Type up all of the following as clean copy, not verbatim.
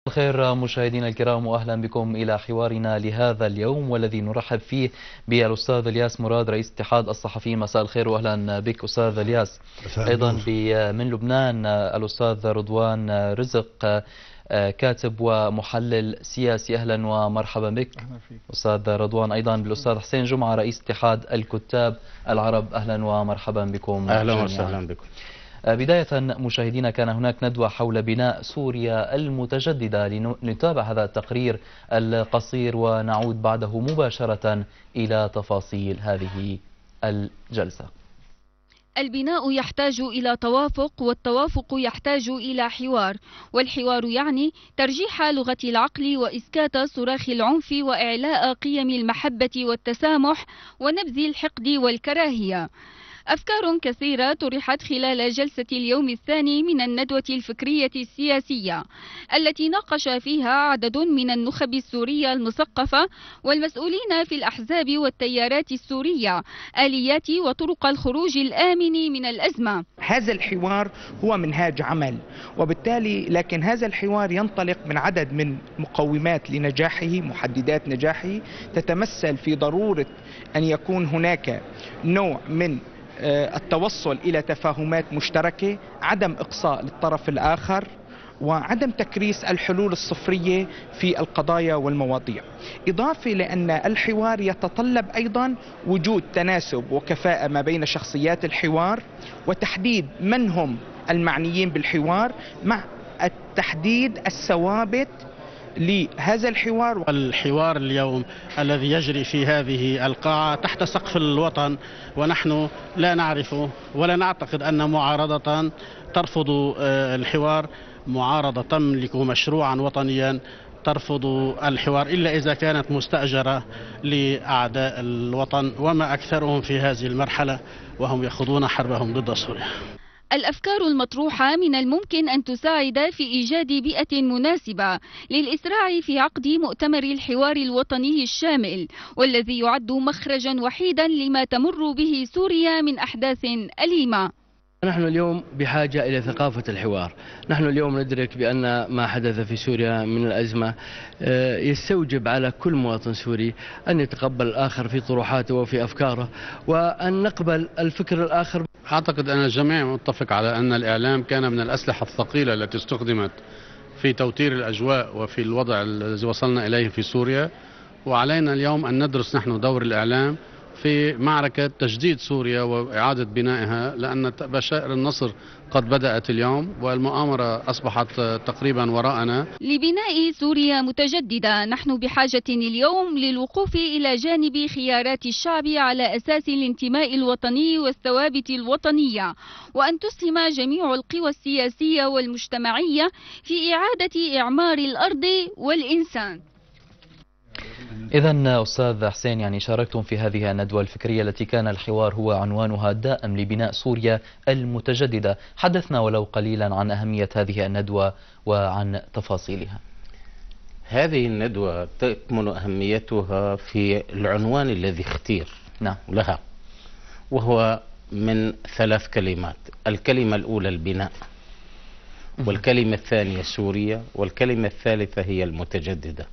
الخير مشاهدينا الكرام، واهلا بكم الى حوارنا لهذا اليوم، والذي نرحب فيه بالاستاذ الياس مراد رئيس اتحاد الصحفيين. مساء الخير واهلا بك استاذ الياس. ايضا من لبنان الاستاذ رضوان رزق كاتب ومحلل سياسي. اهلا ومرحبا بك استاذ رضوان. ايضا بالاستاذ حسين جمعه رئيس اتحاد الكتاب العرب. اهلا ومرحبا بكم. اهلا وسهلا بكم. بداية مشاهدينا، كان هناك ندوة حول بناء سوريا المتجددة. لنتابع هذا التقرير القصير ونعود بعده مباشرة إلى تفاصيل هذه الجلسة. البناء يحتاج إلى توافق، والتوافق يحتاج إلى حوار، والحوار يعني ترجيح لغة العقل وإسكات صراخ العنف وإعلاء قيم المحبة والتسامح ونبذ الحقد والكراهية. أفكار كثيرة طرحت خلال جلسة اليوم الثاني من الندوة الفكرية السياسية، التي ناقش فيها عدد من النخب السورية المثقفة والمسؤولين في الأحزاب والتيارات السورية آليات وطرق الخروج الآمن من الأزمة. هذا الحوار هو منهاج عمل، وبالتالي لكن هذا الحوار ينطلق من عدد من مقومات لنجاحه، محددات نجاحه تتمثل في ضرورة أن يكون هناك نوع من التوصل إلى تفاهمات مشتركة، عدم إقصاء للطرف الآخر، وعدم تكريس الحلول الصفرية في القضايا والمواضيع، إضافة لأن الحوار يتطلب أيضا وجود تناسب وكفاءة ما بين شخصيات الحوار، وتحديد من هم المعنيين بالحوار، مع التحديد الثوابت لهذا الحوار. الحوار اليوم الذي يجري في هذه القاعة تحت سقف الوطن، ونحن لا نعرف ولا نعتقد أن معارضة ترفض الحوار، معارضة تملك مشروعا وطنيا ترفض الحوار إلا إذا كانت مستأجرة لأعداء الوطن، وما أكثرهم في هذه المرحلة وهم يخوضون حربهم ضد سوريا. الأفكار المطروحة من الممكن أن تساعد في إيجاد بيئة مناسبة للإسراع في عقد مؤتمر الحوار الوطني الشامل، والذي يعد مخرجا وحيدا لما تمر به سوريا من أحداث أليمة. نحن اليوم بحاجة إلى ثقافة الحوار. نحن اليوم ندرك بأن ما حدث في سوريا من الأزمة يستوجب على كل مواطن سوري أن يتقبل الآخر في طروحاته وفي أفكاره، وأن نقبل الفكر الآخر. أعتقد أن الجميع متفق على أن الإعلام كان من الأسلحة الثقيلة التي استخدمت في توتير الأجواء وفي الوضع الذي وصلنا إليه في سوريا، وعلينا اليوم أن ندرس نحن دور الإعلام في معركة تجديد سوريا وإعادة بنائها، لأن بشائر النصر قد بدأت اليوم والمؤامرة أصبحت تقريبا وراءنا. لبناء سوريا متجددة نحن بحاجة اليوم للوقوف إلى جانب خيارات الشعب على أساس الانتماء الوطني والثوابت الوطنية، وأن تسهم جميع القوى السياسية والمجتمعية في إعادة إعمار الأرض والإنسان. إذا أستاذ حسين، يعني شاركتم في هذه الندوة الفكرية التي كان الحوار هو عنوانها الدائم لبناء سوريا المتجددة. حدثنا ولو قليلا عن أهمية هذه الندوة وعن تفاصيلها. هذه الندوة تكمن أهميتها في العنوان الذي اختير لها، وهو من 3 كلمات. الكلمة الأولى البناء، والكلمة الثانية سوريا، والكلمة الثالثة هي المتجددة.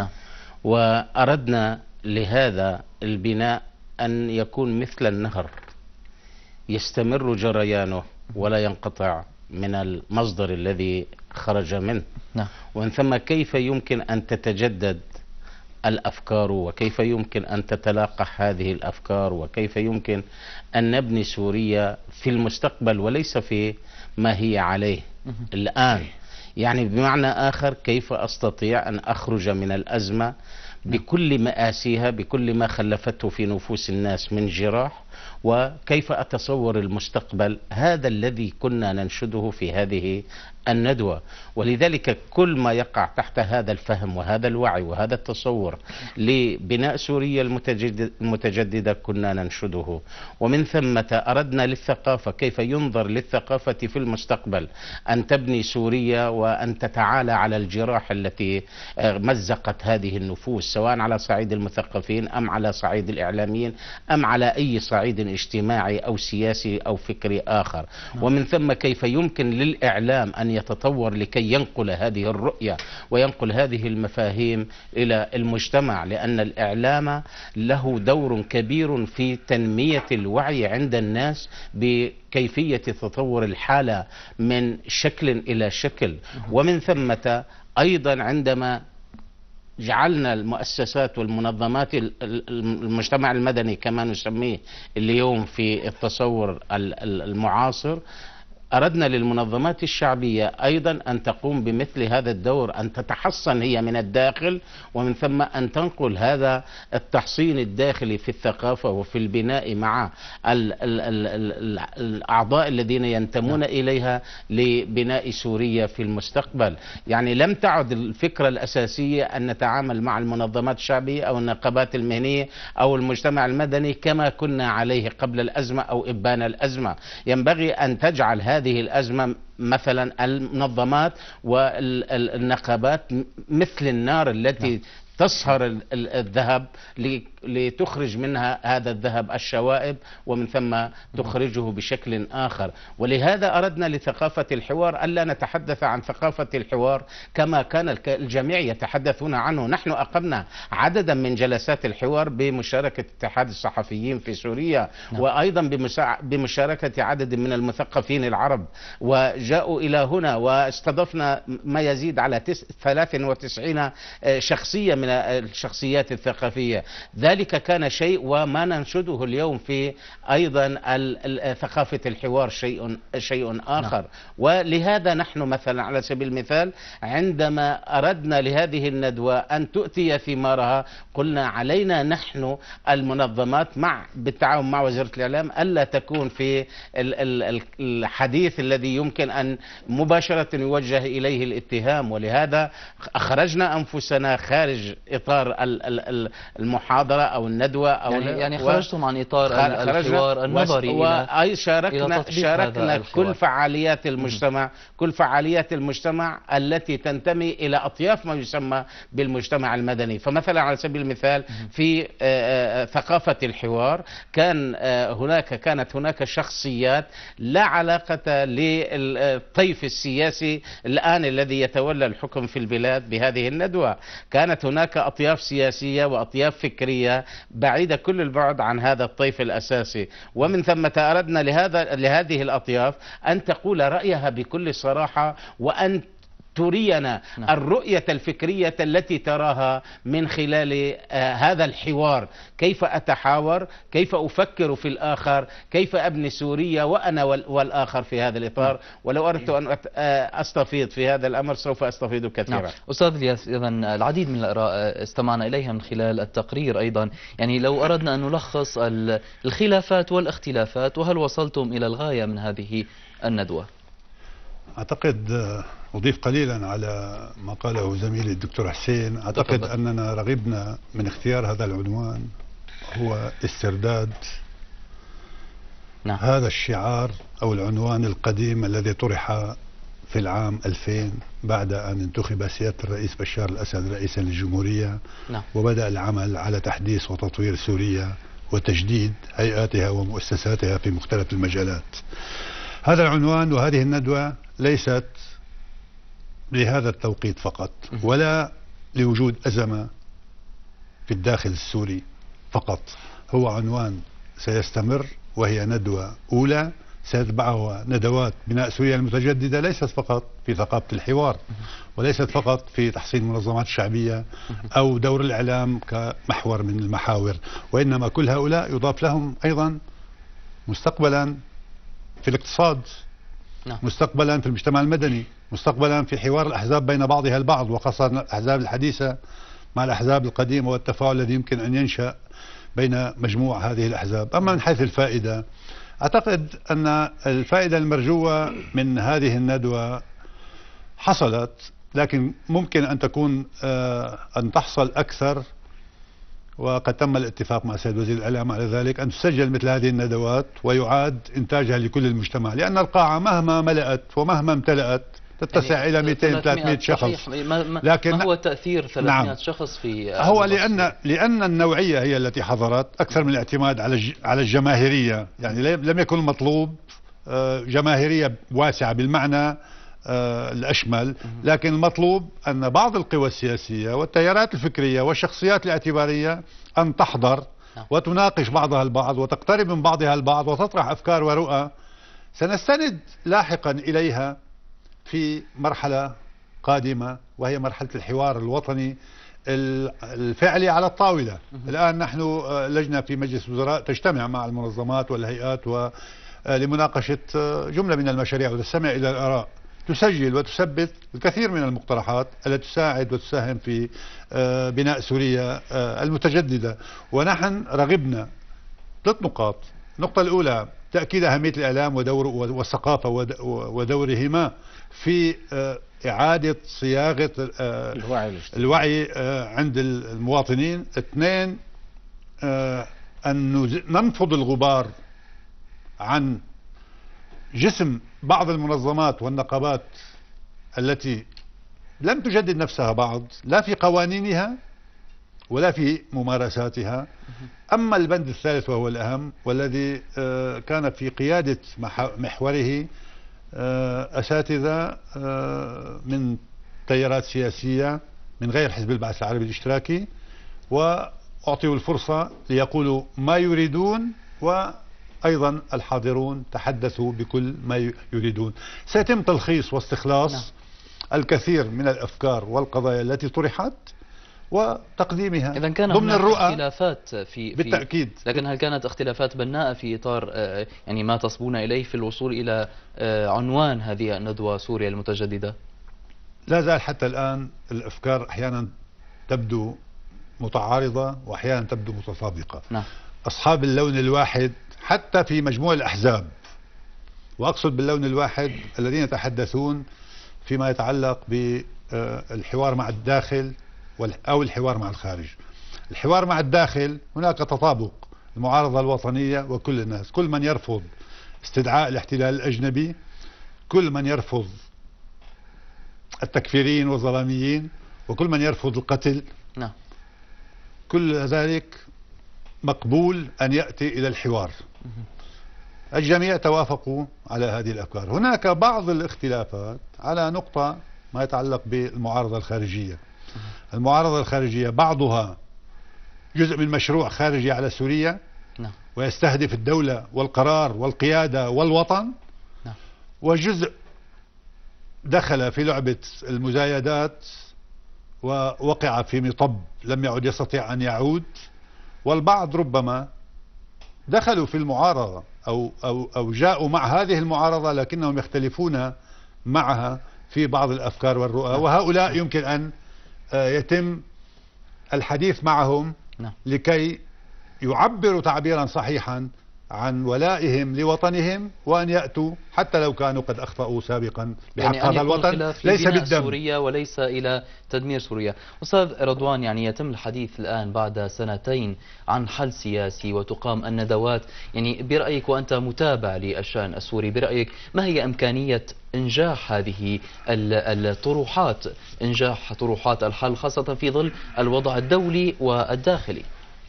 وأردنا لهذا البناء أن يكون مثل النهر يستمر جريانه ولا ينقطع من المصدر الذي خرج منه. ومن ثم كيف يمكن أن تتجدد الأفكار، وكيف يمكن أن تتلاقح هذه الأفكار، وكيف يمكن أن نبني سوريا في المستقبل وليس في ما هي عليه الآن. يعني بمعنى آخر، كيف أستطيع أن أخرج من الأزمة بكل مآسيها، بكل ما خلفته في نفوس الناس من جراح، وكيف أتصور المستقبل. هذا الذي كنا ننشده في هذه الندوة، ولذلك كل ما يقع تحت هذا الفهم وهذا الوعي وهذا التصور لبناء سوريا المتجددة كنا ننشده. ومن ثم أردنا للثقافة، كيف ينظر للثقافة في المستقبل أن تبني سوريا وأن تتعالى على الجراح التي مزقت هذه النفوس، سواء على صعيد المثقفين أم على صعيد الإعلاميين أم على أي صعيد صعيد اجتماعي أو سياسي أو فكري آخر. ومن ثم كيف يمكن للإعلام أن يتطور لكي ينقل هذه الرؤية وينقل هذه المفاهيم إلى المجتمع، لأن الإعلام له دور كبير في تنمية الوعي عند الناس بكيفية تطور الحالة من شكل إلى شكل. ومن ثمة أيضا عندما جعلنا المؤسسات والمنظمات المجتمع المدني كما نسميه اليوم في التصور المعاصر، أردنا للمنظمات الشعبية أيضا أن تقوم بمثل هذا الدور، أن تتحصن هي من الداخل، ومن ثم أن تنقل هذا التحصين الداخلي في الثقافة وفي البناء مع الأعضاء الذين ينتمون إليها لبناء سوريا في المستقبل. يعني لم تعد الفكرة الأساسية أن نتعامل مع المنظمات الشعبية أو النقابات المهنية أو المجتمع المدني كما كنا عليه قبل الأزمة أو إبان الأزمة. ينبغي أن تجعل هذه الأزمة مثلا المنظمات والنقابات مثل النار التي تصهر الذهب لتخرج منها هذا الذهب الشوائب، ومن ثم تخرجه بشكل آخر. ولهذا أردنا لثقافة الحوار ألا نتحدث عن ثقافة الحوار كما كان الجميع يتحدثون عنه. نحن أقمنا عددا من جلسات الحوار بمشاركة اتحاد الصحفيين في سوريا، وأيضا بمشاركة عدد من المثقفين العرب، وجاءوا إلى هنا واستضفنا ما يزيد على 93 شخصية من الشخصيات الثقافية. ذلك كان شيء، وما ننشده اليوم في أيضا ثقافة الحوار شيء آخر. ولهذا نحن مثلا على سبيل المثال عندما أردنا لهذه الندوة أن تؤتي ثمارها، قلنا علينا نحن المنظمات بالتعاون مع وزارة الإعلام ألا تكون في الحديث الذي يمكن أن مباشرة يوجه إليه الاتهام. ولهذا أخرجنا أنفسنا خارج إطار المحاضرة أو الندوة أو يعني خرجتم عن إطار الحوار النظري إلى شاركنا كل فعاليات المجتمع، كل فعاليات المجتمع التي تنتمي إلى أطياف ما يسمى بالمجتمع المدني. فمثلا على سبيل المثال في ثقافة الحوار كانت هناك شخصيات لا علاقة للطيف السياسي الآن الذي يتولى الحكم في البلاد بهذه الندوة. كانت هناك أطياف سياسية وأطياف فكرية بعيدة كل البعد عن هذا الطيف الأساسي. ومن ثم أردنا لهذه الأطياف أن تقول رأيها بكل صراحة، وأن ترينا الرؤية الفكرية التي تراها من خلال هذا الحوار. كيف أتحاور، كيف أفكر في الآخر، كيف أبني سوريا وأنا والآخر في هذا الإطار. ولو أردت أن أستفيض في هذا الأمر سوف أستفيض كثيرا. أستاذ الياس، إذن العديد من الآراء استمعنا إليها من خلال التقرير أيضا. يعني لو أردنا أن نلخص الخلافات والاختلافات، وهل وصلتم إلى الغاية من هذه الندوة؟ أعتقد أضيف قليلا على ما قاله زميلي الدكتور حسين. أعتقد أننا رغبنا من اختيار هذا العنوان هو استرداد هذا الشعار أو العنوان القديم الذي طرح في العام 2000 بعد أن انتخب سيادة الرئيس بشار الأسد رئيسا للجمهورية، وبدأ العمل على تحديث وتطوير سوريا وتجديد هيئاتها ومؤسساتها في مختلف المجالات. هذا العنوان وهذه الندوة ليست لهذا التوقيت فقط، ولا لوجود أزمة في الداخل السوري فقط. هو عنوان سيستمر، وهي ندوة أولى سيتبعها ندوات بناء سوريا المتجددة، ليست فقط في ثقافة الحوار، وليست فقط في تحصين المنظمات الشعبية أو دور الإعلام كمحور من المحاور، وإنما كل هؤلاء يضاف لهم أيضا مستقبلا في الاقتصاد، مستقبلا في المجتمع المدني، مستقبلا في حوار الأحزاب بين بعضها البعض، وخاصة الأحزاب الحديثة مع الأحزاب القديمة، والتفاعل الذي يمكن أن ينشأ بين مجموع هذه الأحزاب. أما من حيث الفائدة، أعتقد أن الفائدة المرجوة من هذه الندوة حصلت، لكن ممكن أن تكون أن تحصل أكثر، وقد تم الاتفاق مع السيد وزير الإعلام على ذلك، أن تسجل مثل هذه الندوات ويعاد إنتاجها لكل المجتمع، لأن القاعة مهما ملأت ومهما امتلأت تتسع يعني إلى 200-300 شخص. لكن ما هو تأثير 300 شخص في هو لأن النوعية هي التي حضرت أكثر من الاعتماد على الجماهيرية. يعني لم يكن المطلوب جماهيرية واسعة بالمعنى الأشمل، لكن المطلوب أن بعض القوى السياسية والتيارات الفكرية والشخصيات الاعتبارية أن تحضر وتناقش بعضها البعض وتقترب من بعضها البعض وتطرح أفكار ورؤى سنستند لاحقا إليها في مرحلة قادمة، وهي مرحلة الحوار الوطني الفعلي على الطاولة. الآن نحن لجنة في مجلس الوزراء تجتمع مع المنظمات والهيئات لمناقشة جملة من المشاريع وتستمع إلى الآراء، تسجل وتثبت الكثير من المقترحات التي تساعد وتساهم في بناء سوريا المتجددة. ونحن رغبنا 3 نقاط. النقطة الأولى تأكيد أهمية الإعلام والثقافة ودورهما في إعادة صياغة الوعي عند المواطنين. 2 أن ننفض الغبار عن جسم بعض المنظمات والنقابات التي لم تجدد نفسها بعض لا في قوانينها ولا في ممارساتها. أما البند الثالث وهو الأهم والذي كان في قيادة محوره أساتذة من تيارات سياسية من غير حزب البعث العربي الاشتراكي، وأعطوا الفرصة ليقولوا ما يريدون، وأيضا الحاضرون تحدثوا بكل ما يريدون. سيتم تلخيص واستخلاص الكثير من الأفكار والقضايا التي طرحت وتقديمها إذا كان ضمن الرؤى اختلافات بالتأكيد. لكن هل كانت اختلافات بناءة في إطار يعني ما تصبون إليه في الوصول إلى عنوان هذه الندوة سوريا المتجددة؟ لا زال حتى الآن الأفكار أحيانا تبدو متعارضة وأحيانا تبدو متطابقة. أصحاب اللون الواحد حتى في مجموع الأحزاب، وأقصد باللون الواحد الذين يتحدثون فيما يتعلق بالحوار مع الداخل أو الحوار مع الخارج. الحوار مع الداخل هناك تطابق، المعارضة الوطنية وكل الناس، كل من يرفض استدعاء الاحتلال الأجنبي، كل من يرفض التكفيريين والظلاميين، وكل من يرفض القتل. كل ذلك مقبول أن يأتي إلى الحوار. الجميع توافقوا على هذه الأفكار. هناك بعض الاختلافات على نقطة ما يتعلق بالمعارضة الخارجية. المعارضة الخارجية بعضها جزء من مشروع خارجي على سوريا ويستهدف الدولة والقرار والقيادة والوطن، وجزء دخل في لعبة المزايدات ووقع في مطب لم يعد يستطيع أن يعود، والبعض ربما دخلوا في المعارضة أو جاءوا مع هذه المعارضة لكنهم يختلفون معها في بعض الأفكار والرؤى، وهؤلاء يمكن أن يتم الحديث معهم لكي يعبروا تعبيرا صحيحا عن ولائهم لوطنهم، وأن يأتوا حتى لو كانوا قد أخطأوا سابقا بحق يعني هذا الوطن، ليس بالدم سوريا وليس إلى تدمير سوريا. أستاذ رضوان، يعني يتم الحديث الآن بعد 2 سنين عن حل سياسي وتقام الندوات، يعني برأيك وأنت متابع للشأن السوري، برأيك ما هي إمكانية إنجاح هذه الطروحات، إنجاح طروحات الحل خاصة في ظل الوضع الدولي والداخلي؟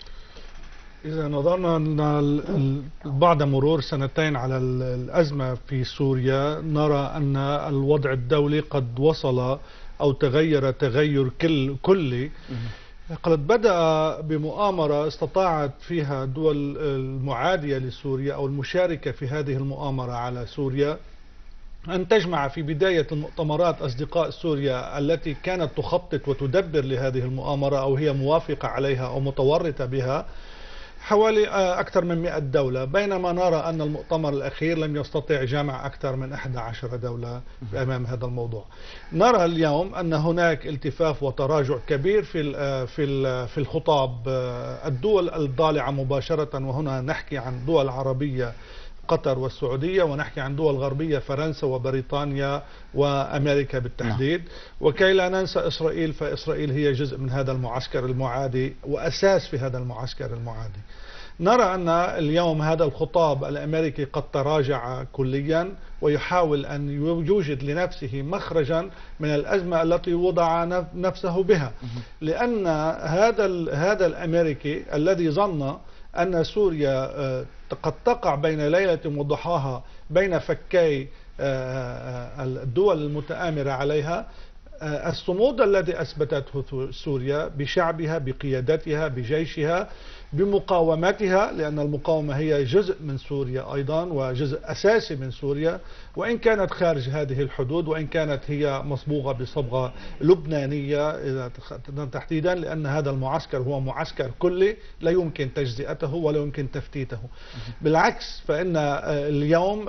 إذا نظرنا أن بعد مرور 2 سنين على الأزمة في سوريا نرى أن الوضع الدولي قد وصل أو تغير تغير كلي. قد بدأ بمؤامرة استطاعت فيها الدول المعادية لسوريا أو المشاركة في هذه المؤامرة على سوريا أن تجمع في بداية المؤتمرات أصدقاء سوريا التي كانت تخطط وتدبر لهذه المؤامرة أو هي موافقة عليها أو متورطة بها حوالي أكثر من 100 دولة، بينما نرى أن المؤتمر الأخير لم يستطع جمع أكثر من 11 دولة أمام هذا الموضوع. نرى اليوم أن هناك التفاف وتراجع كبير في الخطاب. الدول الضالعة مباشرة، وهنا نحكي عن دول عربية قطر والسعودية، ونحكي عن دول غربية فرنسا وبريطانيا وأمريكا بالتحديد، وكي لا ننسى إسرائيل، فإسرائيل هي جزء من هذا المعسكر المعادي وأساس في هذا المعسكر المعادي. نرى أن اليوم هذا الخطاب الأمريكي قد تراجع كليا ويحاول أن يوجد لنفسه مخرجا من الأزمة التي وضع نفسه بها، لأن هذا الأمريكي الذي ظن أن سوريا قد تقع بين ليلة وضحاها بين فكي الدول المتآمرة عليها، الصمود الذي أثبتته سوريا بشعبها بقيادتها بجيشها بمقاومتها، لأن المقاومة هي جزء من سوريا أيضا وجزء أساسي من سوريا، وإن كانت خارج هذه الحدود وإن كانت هي مصبوغة بصبغة لبنانية تحديدا، لأن هذا المعسكر هو معسكر كلي لا يمكن تجزئته ولا يمكن تفتيته. بالعكس، فإن اليوم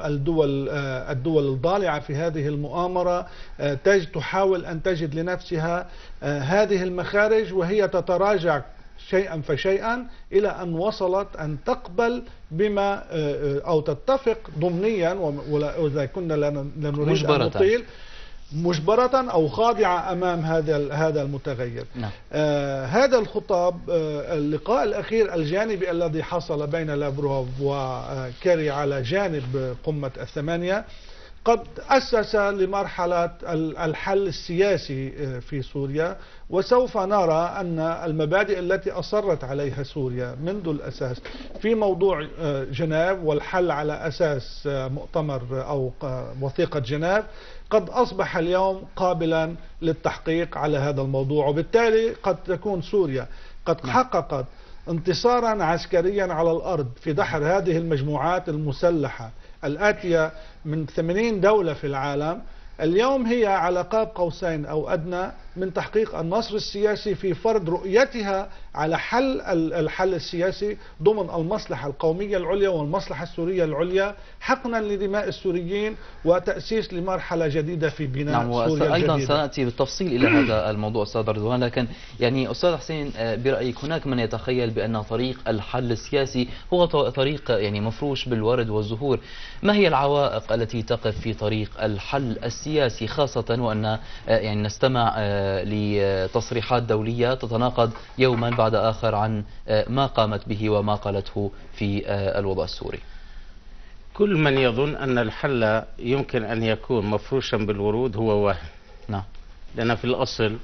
الدول الضالعة في هذه المؤامرة تحاول أن تجد لنفسها هذه المخارج، وهي تتراجع شيئا فشيئا إلى أن وصلت أن تقبل بما أو تتفق ضمنيا، وإذا كنا لا نريد أن نطيل، مجبرة أو خاضعة أمام هذا المتغير. نعم. هذا الخطاب، اللقاء الأخير الجانبي الذي حصل بين لافروف وكيري على جانب قمة الثمانية قد أسس لمرحلة الحل السياسي في سوريا، وسوف نرى أن المبادئ التي أصرت عليها سوريا منذ الأساس في موضوع جنيف والحل على أساس مؤتمر أو وثيقة جنيف قد أصبح اليوم قابلا للتحقيق على هذا الموضوع، وبالتالي قد تكون سوريا قد حققت انتصارا عسكريا على الأرض في دحر هذه المجموعات المسلحة الآتية من 80 دولة في العالم. اليوم هي على قاب قوسين أو أدنى من تحقيق النصر السياسي في فرض رؤيتها على الحل السياسي ضمن المصلحة القومية العليا والمصلحة السورية العليا، حقنا لدماء السوريين وتأسيس لمرحلة جديدة في بناء سوريا الجديدة. أيضا سنأتي بالتفصيل إلى هذا الموضوع أستاذ رضوان، لكن يعني أستاذ حسين برأيك هناك من يتخيل بأن طريق الحل السياسي هو طريق يعني مفروش بالورد والزهور. ما هي العوائق التي تقف في طريق الحل السياسي، خاصة وأن يعني نستمع لتصريحات دولية تتناقض يوما بعد آخر عن ما قامت به وما قالته في الوضع السوري؟ كل من يظن أن الحل يمكن أن يكون مفروشا بالورود هو واهم. نعم. لأن في الأصل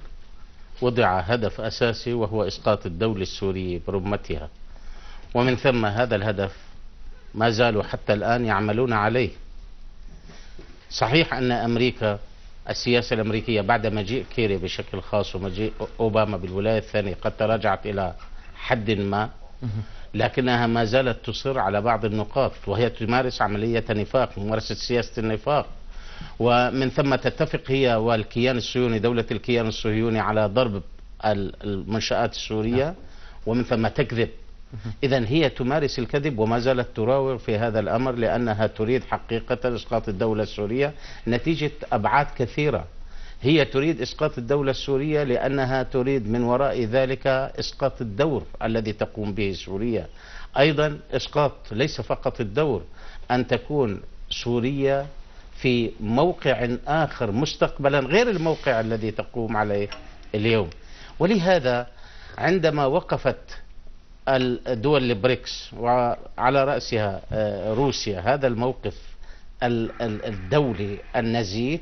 وضع هدف أساسي وهو إسقاط الدولة السورية برمتها، ومن ثم هذا الهدف ما زالوا حتى الآن يعملون عليه. صحيح أن أمريكا، السياسة الأمريكية بعد مجيء كيري بشكل خاص ومجيء أوباما بالولاية الثانية قد تراجعت إلى حد ما، لكنها ما زالت تصر على بعض النقاط، وهي تمارس عملية نفاق، ممارسة سياسة النفاق، ومن ثم تتفق هي والكيان الصهيوني، دولة الكيان الصهيوني، على ضرب المنشآت السورية، ومن ثم تكذب. إذن هي تمارس الكذب وما زالت تراوغ في هذا الأمر، لأنها تريد حقيقة إسقاط الدولة السورية نتيجة أبعاد كثيرة. هي تريد إسقاط الدولة السورية لأنها تريد من وراء ذلك إسقاط الدور الذي تقوم به سوريا، أيضا إسقاط ليس فقط الدور، أن تكون سوريا في موقع آخر مستقبلا غير الموقع الذي تقوم عليه اليوم. ولهذا عندما وقفت الدول البريكس وعلى رأسها روسيا هذا الموقف الدولي النزيه،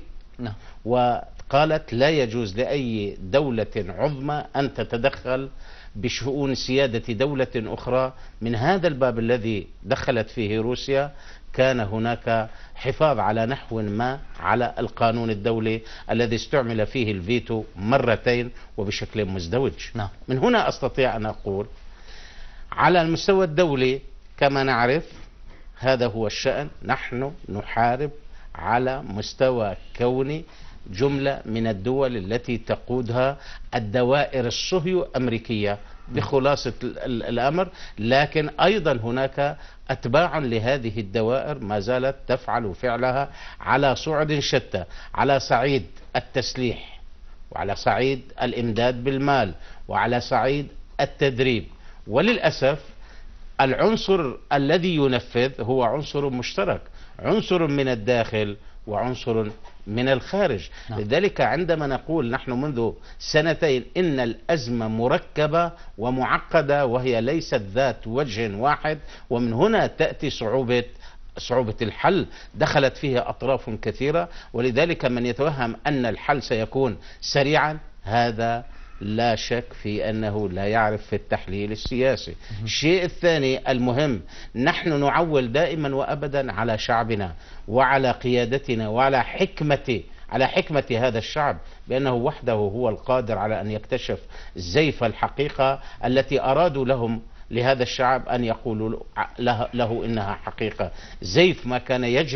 وقالت لا يجوز لأي دولة عظمى أن تتدخل بشؤون سيادة دولة أخرى، من هذا الباب الذي دخلت فيه روسيا كان هناك حفاظ على نحو ما على القانون الدولي الذي استعمل فيه الفيتو مرتين وبشكل مزدوج. من هنا أستطيع أن أقول على المستوى الدولي كما نعرف هذا هو الشأن، نحن نحارب على مستوى كوني جملة من الدول التي تقودها الدوائر الصهيو أمريكية بخلاصة الأمر، لكن أيضا هناك أتباع لهذه الدوائر ما زالت تفعل فعلها على صعد شتى، على صعيد التسليح وعلى صعيد الإمداد بالمال وعلى صعيد التدريب. وللأسف العنصر الذي ينفذ هو عنصر مشترك، عنصر من الداخل وعنصر من الخارج. لذلك عندما نقول نحن منذ سنتين إن الأزمة مركبة ومعقدة وهي ليست ذات وجه واحد، ومن هنا تأتي صعوبة الحل، دخلت فيها أطراف كثيرة، ولذلك من يتوهم أن الحل سيكون سريعا هذا لا شك في أنه لا يعرف في التحليل السياسي. الشيء الثاني المهم، نحن نعول دائما وأبدا على شعبنا وعلى قيادتنا وعلى حكمة هذا الشعب بأنه وحده هو القادر على أن يكتشف زيف الحقيقة التي أرادوا لهذا الشعب أن يقولوا له إنها حقيقة. زيف ما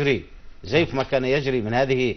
كان يجري من هذه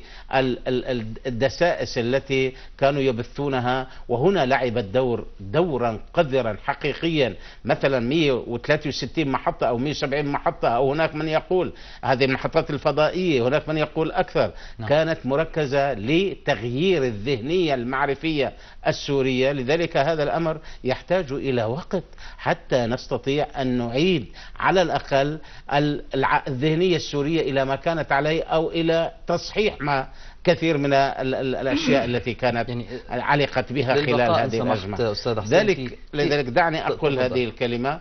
الدسائس التي كانوا يبثونها، وهنا لعبت دورا قذرا حقيقيا. مثلا 163 محطة أو 170 محطة، أو هناك من يقول هذه المحطات الفضائية، هناك من يقول أكثر، كانت مركزة لتغيير الذهنية المعرفية السورية. لذلك هذا الأمر يحتاج إلى وقت حتى نستطيع أن نعيد على الأقل الذهنية السورية إلى ما كانت عليه، أو إلى تصحيح ما كثير من الأشياء التي كانت علقت بها خلال هذه الأزمة. لذلك دعني أقول هذه الكلمة.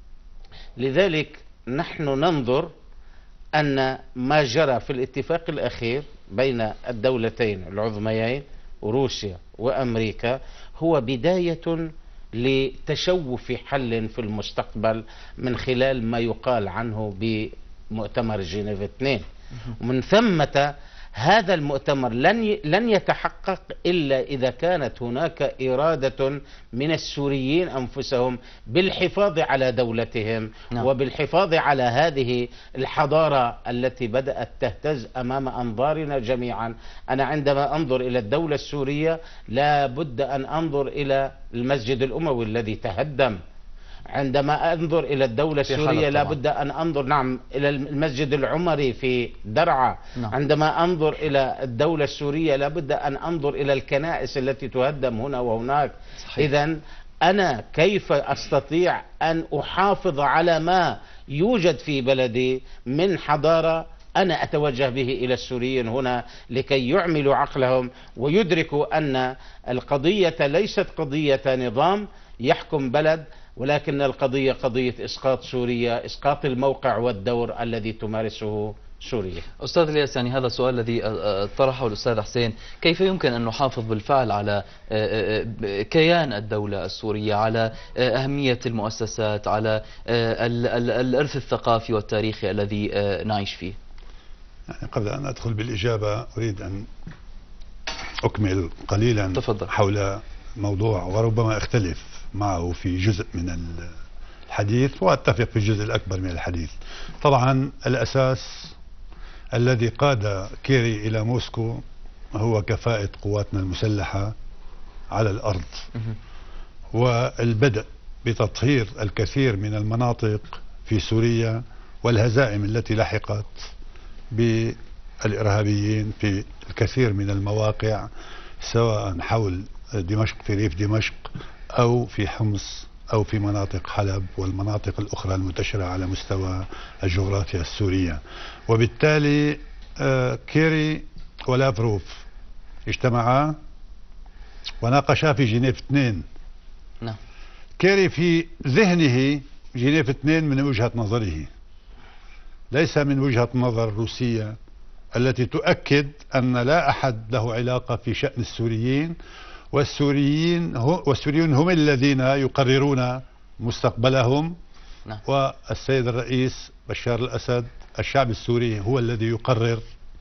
لذلك نحن ننظر أن ما جرى في الاتفاق الأخير بين الدولتين العظميين روسيا وأمريكا هو بداية لتشوف حل في المستقبل من خلال ما يقال عنه بمؤتمر جنيف 2. ومن ثمة هذا المؤتمر لن يتحقق إلا إذا كانت هناك إرادة من السوريين أنفسهم بالحفاظ على دولتهم وبالحفاظ على هذه الحضارة التي بدأت تهتز أمام أنظارنا جميعا. أنا عندما أنظر إلى الدولة السورية لا بد أن أنظر إلى المسجد الأموي الذي تهدم. عندما أنظر إلى الدولة السورية لا بد أن أنظر إلى المسجد العمري في درعا. عندما أنظر إلى الدولة السورية لا بد أن أنظر إلى الكنائس التي تهدم هنا وهناك. إذن أنا كيف أستطيع أن أحافظ على ما يوجد في بلدي من حضارة؟ أنا أتوجه به إلى السوريين هنا لكي يعملوا عقلهم ويدركوا أن القضية ليست قضية نظام يحكم بلد، ولكن القضية قضية إسقاط سوريا، إسقاط الموقع والدور الذي تمارسه سوريا. أستاذ الياس، يعني هذا السؤال الذي طرحه الأستاذ حسين، كيف يمكن أن نحافظ بالفعل على كيان الدولة السورية، على أهمية المؤسسات، على الإرث الثقافي والتاريخي الذي نعيش فيه؟ يعني قبل أن أدخل بالإجابة أريد أن أكمل قليلا تفضل. حول موضوع وربما اختلف معه في جزء من الحديث وأتفق في الجزء الأكبر من الحديث. طبعا الأساس الذي قاد كيري إلى موسكو هو كفاءة قواتنا المسلحة على الأرض، والبدء بتطهير الكثير من المناطق في سوريا والهزائم التي لحقت بالإرهابيين في الكثير من المواقع، سواء حول دمشق في ريف دمشق أو في حمص أو في مناطق حلب والمناطق الأخرى المنتشرة على مستوى الجغرافيا السورية. وبالتالي كيري ولافروف اجتمعا وناقشا في جنيف 2. كيري في ذهنه جنيف 2 من وجهة نظره، ليس من وجهة نظر روسية التي تؤكد أن لا أحد له علاقة في شأن السوريين، والسوريون هم الذين يقررون مستقبلهم. والسيد الرئيس بشار الأسد، الشعب السوري هو الذي يقرر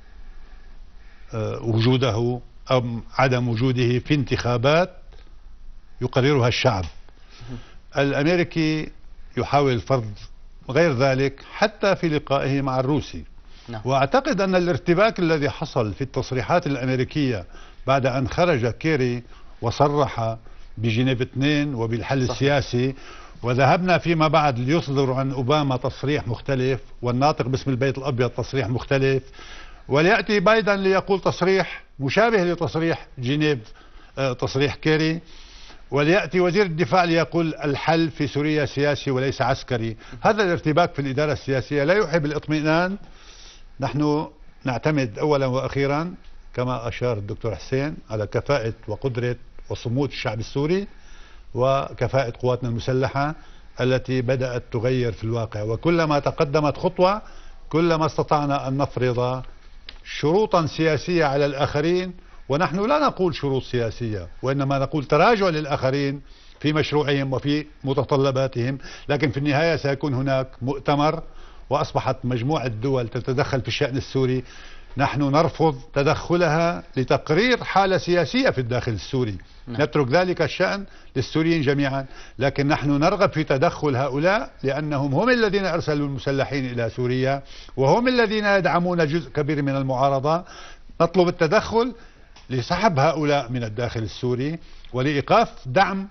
وجوده أو عدم وجوده في انتخابات يقررها الشعب. الأمريكي يحاول فرض غير ذلك حتى في لقائه مع الروسي. وأعتقد أن الارتباك الذي حصل في التصريحات الأمريكية بعد أن خرج كيري وصرح بجنيف 2 وبالحل السياسي، وذهبنا فيما بعد ليصدر عن أوباما تصريح مختلف والناطق باسم البيت الأبيض تصريح مختلف، وليأتي بايدن ليقول تصريح مشابه لتصريح جنيف تصريح كيري، وليأتي وزير الدفاع ليقول الحل في سوريا سياسي وليس عسكري. هذا الارتباك في الإدارة السياسية لا يوحي بالاطمئنان. نحن نعتمد أولا وأخيرا كما أشار الدكتور حسين على كفاءة وقدرة وصمود الشعب السوري وكفاءة قواتنا المسلحة التي بدأت تغير في الواقع، وكلما تقدمت خطوة كلما استطعنا أن نفرض شروطا سياسية على الآخرين، ونحن لا نقول شروط سياسية وإنما نقول تراجع للآخرين في مشروعهم وفي متطلباتهم، لكن في النهاية سيكون هناك مؤتمر وأصبحت مجموعة دول تتدخل في الشأن السوري. نحن نرفض تدخلها لتقرير حالة سياسية في الداخل السوري، نترك ذلك الشأن للسوريين جميعا، لكن نحن نرغب في تدخل هؤلاء لأنهم هم الذين أرسلوا المسلحين إلى سوريا وهم الذين يدعمون جزء كبير من المعارضة. نطلب التدخل لسحب هؤلاء من الداخل السوري ولإيقاف دعم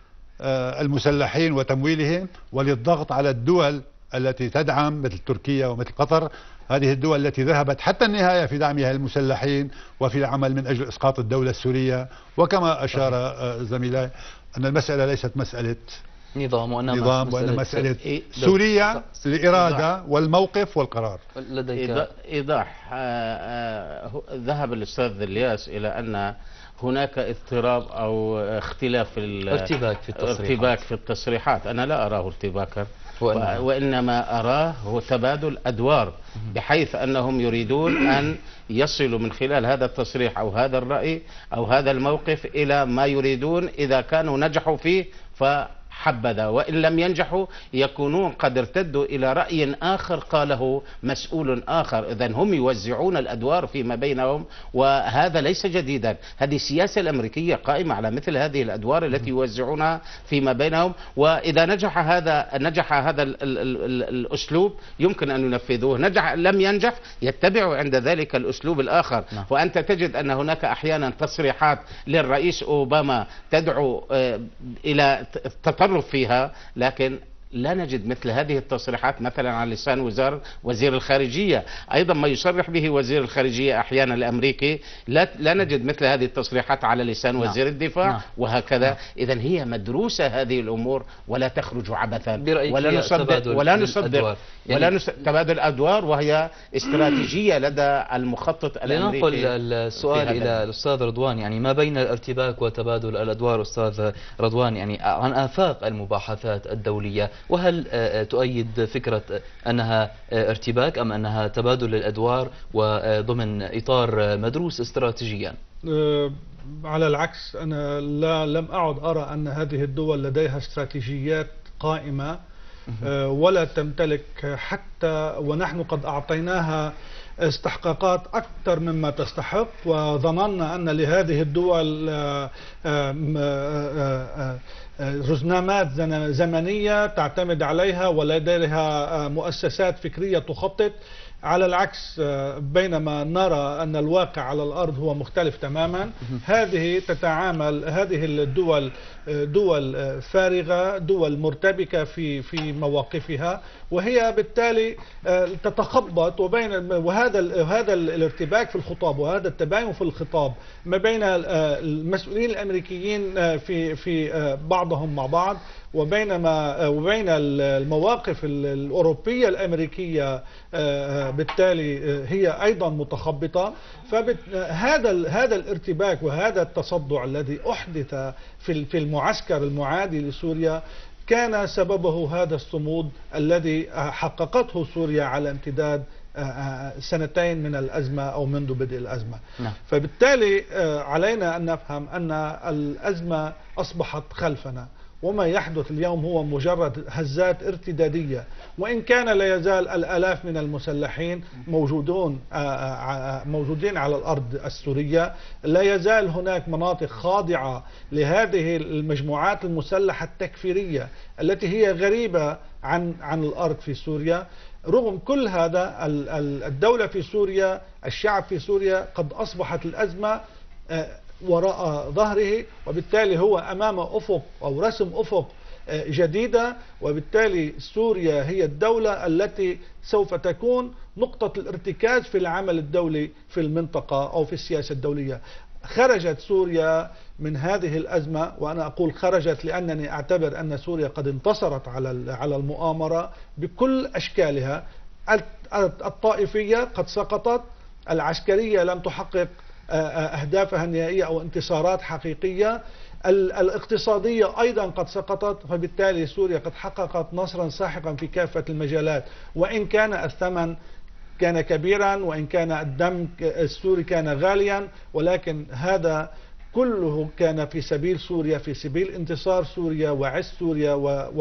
المسلحين وتمويلهم وللضغط على الدول التي تدعم مثل تركيا ومثل قطر، هذه الدول التي ذهبت حتى النهاية في دعمها المسلحين وفي العمل من أجل إسقاط الدولة السورية. وكما أشار زميلاي أن المسألة ليست مسألة نظام وأنما مسألة سوريا الإرادة والموقف والقرار. لديك إيضاح. ذهب الأستاذ الياس إلى أن هناك اضطراب أو اختلاف في ارتباك في التصريحات. أنا لا أراه ارتباكا، وإنما أراه هو تبادل أدوار، بحيث أنهم يريدون أن يصلوا من خلال هذا التصريح أو هذا الرأي أو هذا الموقف إلى ما يريدون. إذا كانوا نجحوا فيه فحبذا، وإن لم ينجحوا يكونون قد ارتدوا إلى رأي آخر قاله مسؤول آخر. إذن هم يوزعون الأدوار فيما بينهم، وهذا ليس جديدا. هذه السياسة الأمريكية قائمة على مثل هذه الأدوار التي يوزعونها فيما بينهم، وإذا نجح هذا الأسلوب يمكن أن ينفذوه، لم ينجح يتبعوا عند ذلك الأسلوب الآخر. وأنت تجد أن هناك أحيانا تصريحات للرئيس أوباما تدعو إلى التطرف فيها، لكن لا نجد مثل هذه التصريحات مثلا على لسان وزير الخارجية. أيضا ما يصرح به وزير الخارجية أحيانا الأمريكي لا نجد مثل هذه التصريحات على لسان وزير الدفاع وهكذا. إذن هي مدروسة هذه الأمور ولا تخرج عبثا، ولا نصدق تبادل أدوار، وهي استراتيجية لدى المخطط الأمريكي. لننقل السؤال إلى الأستاذ رضوان، يعني ما بين الارتباك وتبادل الأدوار أستاذ رضوان، يعني عن آفاق المباحثات الدولية، وهل تؤيد فكرة أنها ارتباك أم أنها تبادل الأدوار وضمن إطار مدروس استراتيجيا؟ على العكس، أنا لم أعد أرى أن هذه الدول لديها استراتيجيات قائمة ولا تمتلك، حتى ونحن قد أعطيناها استحقاقات أكثر مما تستحق، وظننا أن لهذه الدول رزنامات زمنية تعتمد عليها ولديها مؤسسات فكرية تخطط. على العكس، بينما نرى أن الواقع على الأرض هو مختلف تماما. هذه الدول دول فارغة، دول مرتبكة في مواقفها، وهي بالتالي تتخبط وهذا الارتباك في الخطاب وهذا التباين في الخطاب ما بين المسؤولين الأمريكيين في بعضهم مع بعض، وبين المواقف الأوروبية الأمريكية بالتالي هي أيضا متخبطة. فهذا الارتباك وهذا التصدع الذي أحدث في المعسكر المعادي لسوريا كان سببه هذا الصمود الذي حققته سوريا على امتداد سنتين من الأزمة أو منذ بدء الأزمة. فبالتالي علينا أن نفهم أن الأزمة أصبحت خلفنا، وما يحدث اليوم هو مجرد هزات ارتدادية، وإن كان لا يزال الآلاف من المسلحين موجودين على الأرض السورية. لا يزال هناك مناطق خاضعة لهذه المجموعات المسلحة التكفيرية التي هي غريبة عن الأرض في سوريا. رغم كل هذا الدولة في سوريا، الشعب في سوريا قد أصبحت الأزمة وراء ظهره، وبالتالي هو أمام أفق أو رسم أفق جديدة، وبالتالي سوريا هي الدولة التي سوف تكون نقطة الارتكاز في العمل الدولي في المنطقة أو في السياسة الدولية. خرجت سوريا من هذه الأزمة، وأنا أقول خرجت لأنني أعتبر أن سوريا قد انتصرت على المؤامرة بكل أشكالها. الطائفية قد سقطت، العسكرية لم تحقق أهدافها النهائية أو انتصارات حقيقية. الاقتصادية أيضا قد سقطت، فبالتالي سوريا قد حققت نصرا ساحقا في كافة المجالات، وإن كان الثمن كان كبيرا، وإن كان الدم السوري كان غاليا، ولكن هذا كله كان في سبيل سوريا، في سبيل انتصار سوريا وعز سوريا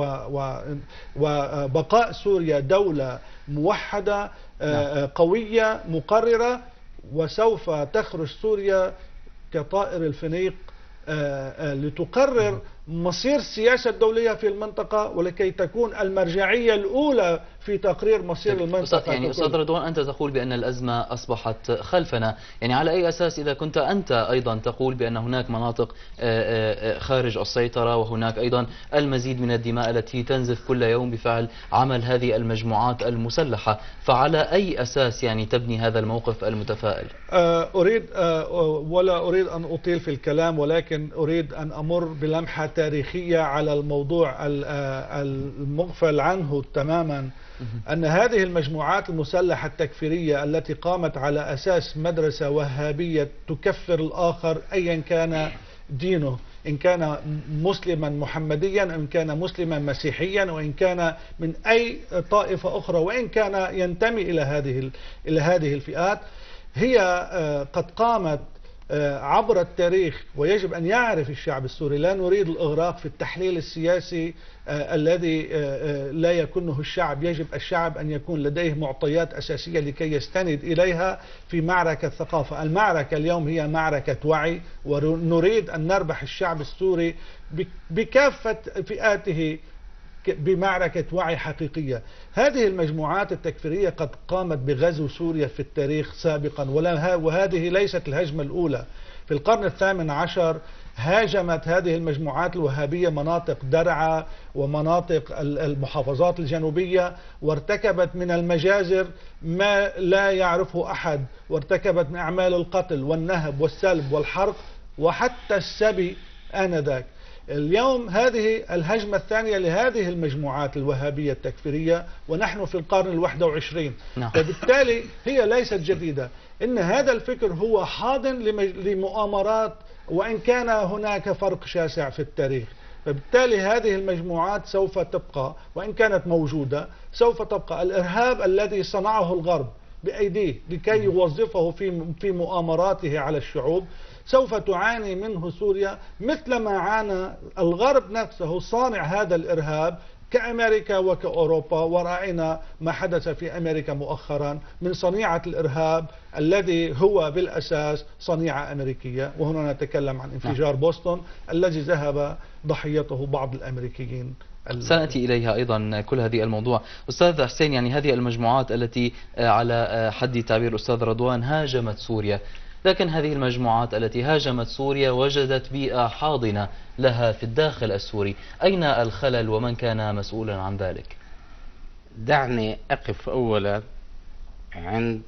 وبقاء سوريا دولة موحدة قوية مقررة. وسوف تخرج سوريا كطائر الفينيق لتقرر مصير السياسة الدولية في المنطقة، ولكي تكون المرجعية الأولى في تقرير مصير المنطقة. يعني أستاذ رضوان، أنت تقول بأن الأزمة أصبحت خلفنا، يعني على أي أساس إذا كنت أنت أيضا تقول بأن هناك مناطق خارج السيطرة، وهناك أيضا المزيد من الدماء التي تنزف كل يوم بفعل عمل هذه المجموعات المسلحة، فعلى أي أساس يعني تبني هذا الموقف المتفائل؟ ولا أريد أن أطيل في الكلام، ولكن أريد أن أمر بلمحة تاريخية على الموضوع المغفل عنه تماما، أن هذه المجموعات المسلحة التكفيرية التي قامت على أساس مدرسة وهابية تكفر الآخر أيا كان دينه، إن كان مسلما محمديا، إن كان مسلما مسيحيا، وإن كان من أي طائفة أخرى، وإن كان ينتمي إلى هذه الفئات، هي قد قامت عبر التاريخ. ويجب أن يعرف الشعب السوري، لا نريد الإغراق في التحليل السياسي الذي لا يكونه الشعب. يجب الشعب أن يكون لديه معطيات أساسية لكي يستند إليها في معركة ثقافة. المعركة اليوم هي معركة وعي، ونريد أن نربح الشعب السوري بكافة فئاته بمعركة وعي حقيقية. هذه المجموعات التكفيرية قد قامت بغزو سوريا في التاريخ سابقا، وهذه ليست الهجمة الأولى. في القرن الثامن عشر هاجمت هذه المجموعات الوهابية مناطق درعا ومناطق المحافظات الجنوبية، وارتكبت من المجازر ما لا يعرفه أحد، وارتكبت من أعمال القتل والنهب والسلب والحرق وحتى السبي آنذاك. اليوم هذه الهجمة الثانية لهذه المجموعات الوهابية التكفيرية، ونحن في القرن ال21. فبالتالي هي ليست جديدة. إن هذا الفكر هو حاضن لمؤامرات، وإن كان هناك فرق شاسع في التاريخ. فبالتالي هذه المجموعات سوف تبقى، وإن كانت موجودة سوف تبقى. الإرهاب الذي صنعه الغرب بأيديه لكي يوظفه في مؤامراته على الشعوب سوف تعاني منه سوريا، مثلما عانى الغرب نفسه صانع هذا الإرهاب كأمريكا وكأوروبا. ورأينا ما حدث في أمريكا مؤخرا من صنيعة الإرهاب الذي هو بالأساس صنيعة أمريكية. وهنا نتكلم عن انفجار بوسطن الذي ذهب ضحيته بعض الأمريكيين. سنأتي إليها أيضا كل هذه الموضوع. أستاذ حسين، يعني هذه المجموعات التي على حد تعبير أستاذ رضوان هاجمت سوريا، لكن هذه المجموعات التي هاجمت سوريا وجدت بيئة حاضنة لها في الداخل السوري، أين الخلل ومن كان مسؤولا عن ذلك؟ دعني أقف أولا عند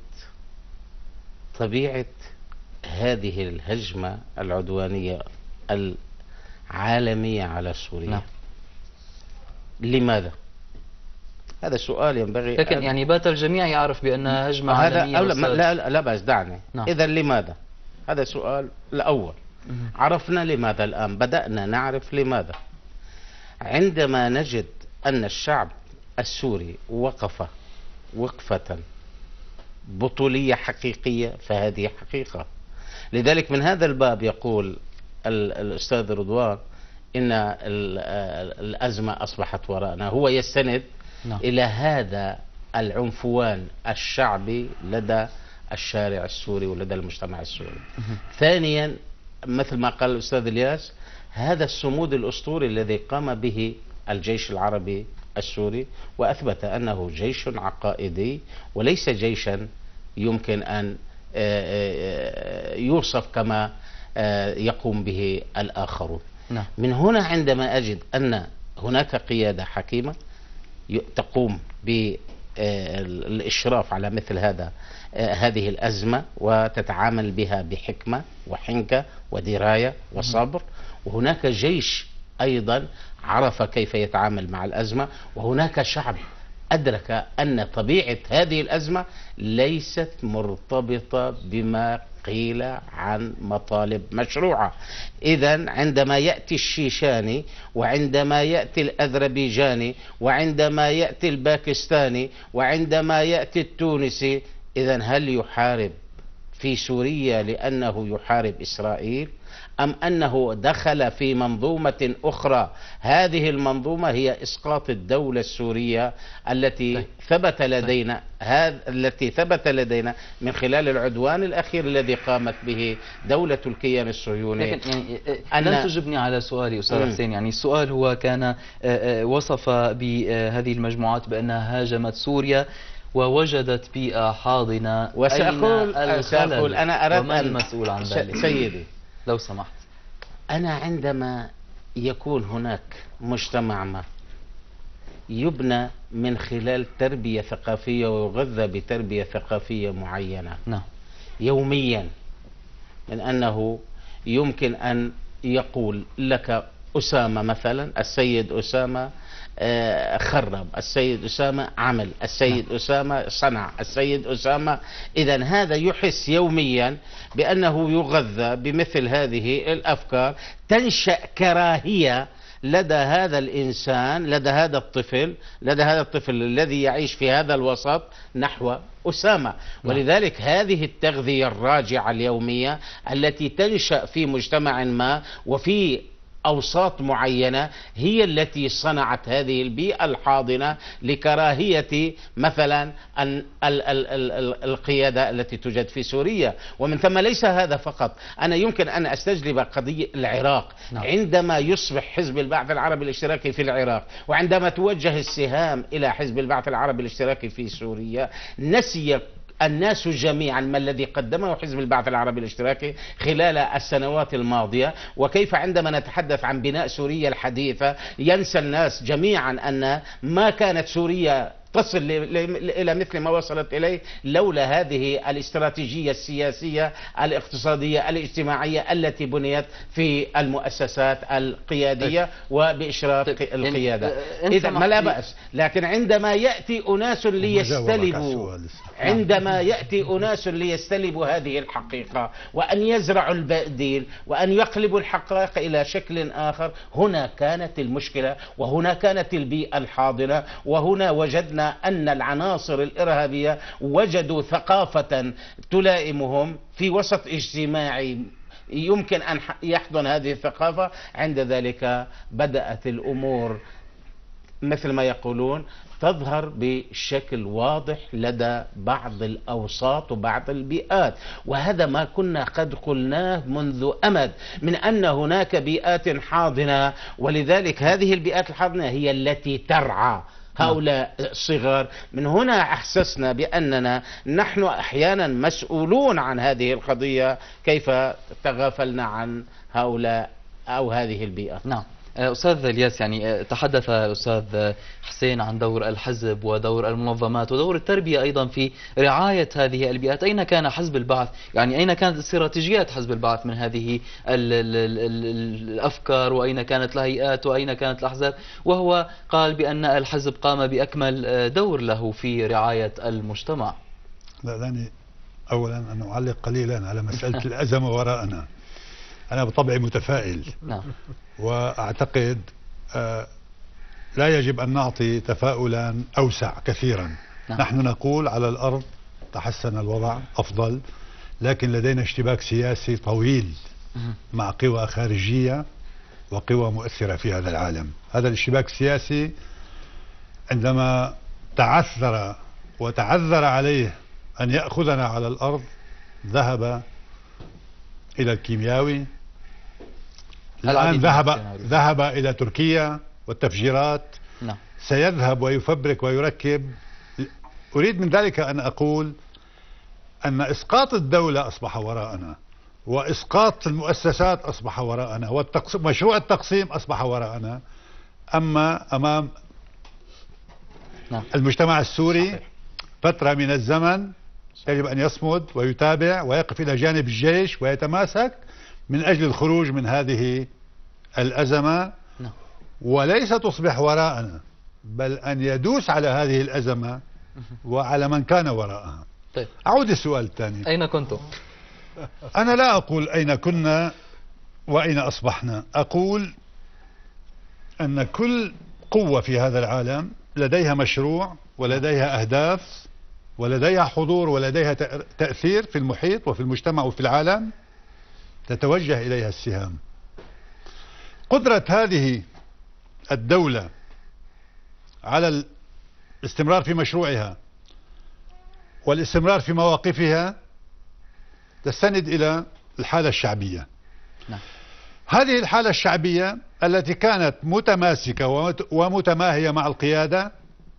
طبيعة هذه الهجمة العدوانية العالمية على سوريا. لماذا؟ هذا سؤال ينبغي، لكن يعني بات الجميع يعرف بأنها هجمة عالمية. لا بس دعني. إذا لماذا؟ هذا سؤال الأول. عرفنا لماذا الآن، بدأنا نعرف لماذا. عندما نجد أن الشعب السوري وقف وقفة بطولية حقيقية، فهذه حقيقة. لذلك من هذا الباب يقول الأستاذ رضوان إن الأزمة أصبحت وراءنا. هو يستند إلى هذا العنفوان الشعبي لدى الشارع السوري ولدى المجتمع السوري. ثانيا، مثل ما قال الأستاذ الياس، هذا الصمود الأسطوري الذي قام به الجيش العربي السوري، وأثبت أنه جيش عقائدي وليس جيشا يمكن أن يوصف كما يقوم به الآخرون. من هنا عندما أجد أن هناك قيادة حكيمة تقوم بالإشراف على مثل هذه الأزمة وتتعامل بها بحكمة وحنكة ودراية وصبر، وهناك جيش أيضا عرف كيف يتعامل مع الأزمة، وهناك شعب أدرك أن طبيعة هذه الأزمة ليست مرتبطة بما قيل عن مطالب مشروعة. إذن عندما يأتي الشيشاني، وعندما يأتي الأذربيجاني، وعندما يأتي الباكستاني، وعندما يأتي التونسي، إذن هل يحارب في سوريا لأنه يحارب إسرائيل، أم أنه دخل في منظومة أخرى؟ هذه المنظومة هي إسقاط الدولة السورية التي ثبت لدينا من خلال العدوان الأخير الذي قامت به دولة الكيان الصهيوني. لكن يعني لن تجبني على سؤالي أستاذ حسين. يعني السؤال هو كان وصف بهذه المجموعات بأنها هاجمت سوريا ووجدت بيئة حاضنة. وسأقول أنا أردت ومن المسؤول عن ذلك؟ سيدي لو سمحت، أنا عندما يكون هناك مجتمع ما يبنى من خلال تربية ثقافية ويغذى بتربية ثقافية معينة يوميا، من أنه يمكن أن يقول لك أسامة مثلا، السيد أسامة خرب، السيد أسامة عمل، السيد أسامة صنع، السيد أسامة. إذن هذا يحس يوميا بأنه يغذى بمثل هذه الأفكار، تنشأ كراهية لدى هذا الإنسان، لدى هذا الطفل الذي يعيش في هذا الوسط نحو أسامة. ولذلك هذه التغذية الراجعة اليومية التي تنشأ في مجتمع ما وفي أوساط معينة هي التي صنعت هذه البيئة الحاضنة لكراهية مثلا القيادة التي توجد في سوريا. ومن ثم ليس هذا فقط، أنا يمكن أن أستجلب قضية العراق. عندما يصبح حزب البعث العربي الاشتراكي في العراق، وعندما توجه السهام إلى حزب البعث العربي الاشتراكي في سوريا، نسي الناس جميعا ما الذي قدمه حزب البعث العربي الاشتراكي خلال السنوات الماضية، وكيف عندما نتحدث عن بناء سوريا الحديثة ينسى الناس جميعا أن ما كانت سوريا تصل إلى مثل ما وصلت إليه لولا هذه الاستراتيجية السياسية الاقتصادية الاجتماعية التي بنيت في المؤسسات القيادية وبإشراف القيادة. إذا ما لا بأس، لكن عندما يأتي أناس ليستلبوا هذه الحقيقة وأن يزرعوا البديل وأن يقلبوا الحقائق إلى شكل آخر، هنا كانت المشكلة، وهنا كانت البيئة الحاضنة، وهنا وجدنا أن العناصر الإرهابية وجدوا ثقافة تلائمهم في وسط اجتماعي يمكن أن يحضن هذه الثقافة. عند ذلك بدأت الأمور مثل ما يقولون تظهر بشكل واضح لدى بعض الأوساط وبعض البيئات، وهذا ما كنا قد قلناه منذ أمد من أن هناك بيئات حاضنة، ولذلك هذه البيئات الحاضنة هي التي ترعى هؤلاء الصغار. من هنا أحسسنا بأننا نحن أحيانا مسؤولون عن هذه القضية، كيف تغافلنا عن هؤلاء أو هذه البيئة. نعم أستاذ الياس، يعني تحدث الأستاذ حسين عن دور الحزب ودور المنظمات ودور التربية أيضا في رعاية هذه البيئات. أين كان حزب البعث؟ يعني أين كانت استراتيجيات حزب البعث من هذه الأفكار، وأين كانت الهيئات، وأين كانت الأحزاب؟ وهو قال بأن الحزب قام بأكمل دور له في رعاية المجتمع. لا دعني أولا أن أعلق قليلا على مسألة الأزمة وراءنا. أنا بطبعي متفائل، وأعتقد لا يجب أن نعطي تفاؤلا أوسع كثيرا. نحن نقول على الأرض تحسن الوضع أفضل، لكن لدينا اشتباك سياسي طويل مع قوى خارجية وقوى مؤثرة في هذا العالم. هذا الاشتباك السياسي عندما تعثر وتعذر عليه أن يأخذنا على الأرض ذهب إلى الكيمياوي، الآن ذهب إلى تركيا والتفجيرات. سيذهب ويفبرك ويركب. أريد من ذلك أن أقول أن إسقاط الدولة أصبح وراءنا، وإسقاط المؤسسات أصبح وراءنا، ومشروع التقسيم أصبح وراءنا. أما أمام المجتمع السوري فترة من الزمن يجب أن يصمد ويتابع ويقف إلى جانب الجيش ويتماسك من أجل الخروج من هذه الأزمة، وليس تصبح وراءنا. بل أن يدوس على هذه الأزمة وعلى من كان وراءها. طيب. أعود السؤال الثاني، أين كنتم؟ أنا لا أقول أين كنا وأين أصبحنا، أقول أن كل قوة في هذا العالم لديها مشروع ولديها أهداف ولديها حضور ولديها تأثير في المحيط وفي المجتمع وفي العالم تتوجه إليها السهام. قدرة هذه الدولة على الاستمرار في مشروعها والاستمرار في مواقفها تستند إلى الحالة الشعبية. نعم. هذه الحالة الشعبية التي كانت متماسكة ومتماهية مع القيادة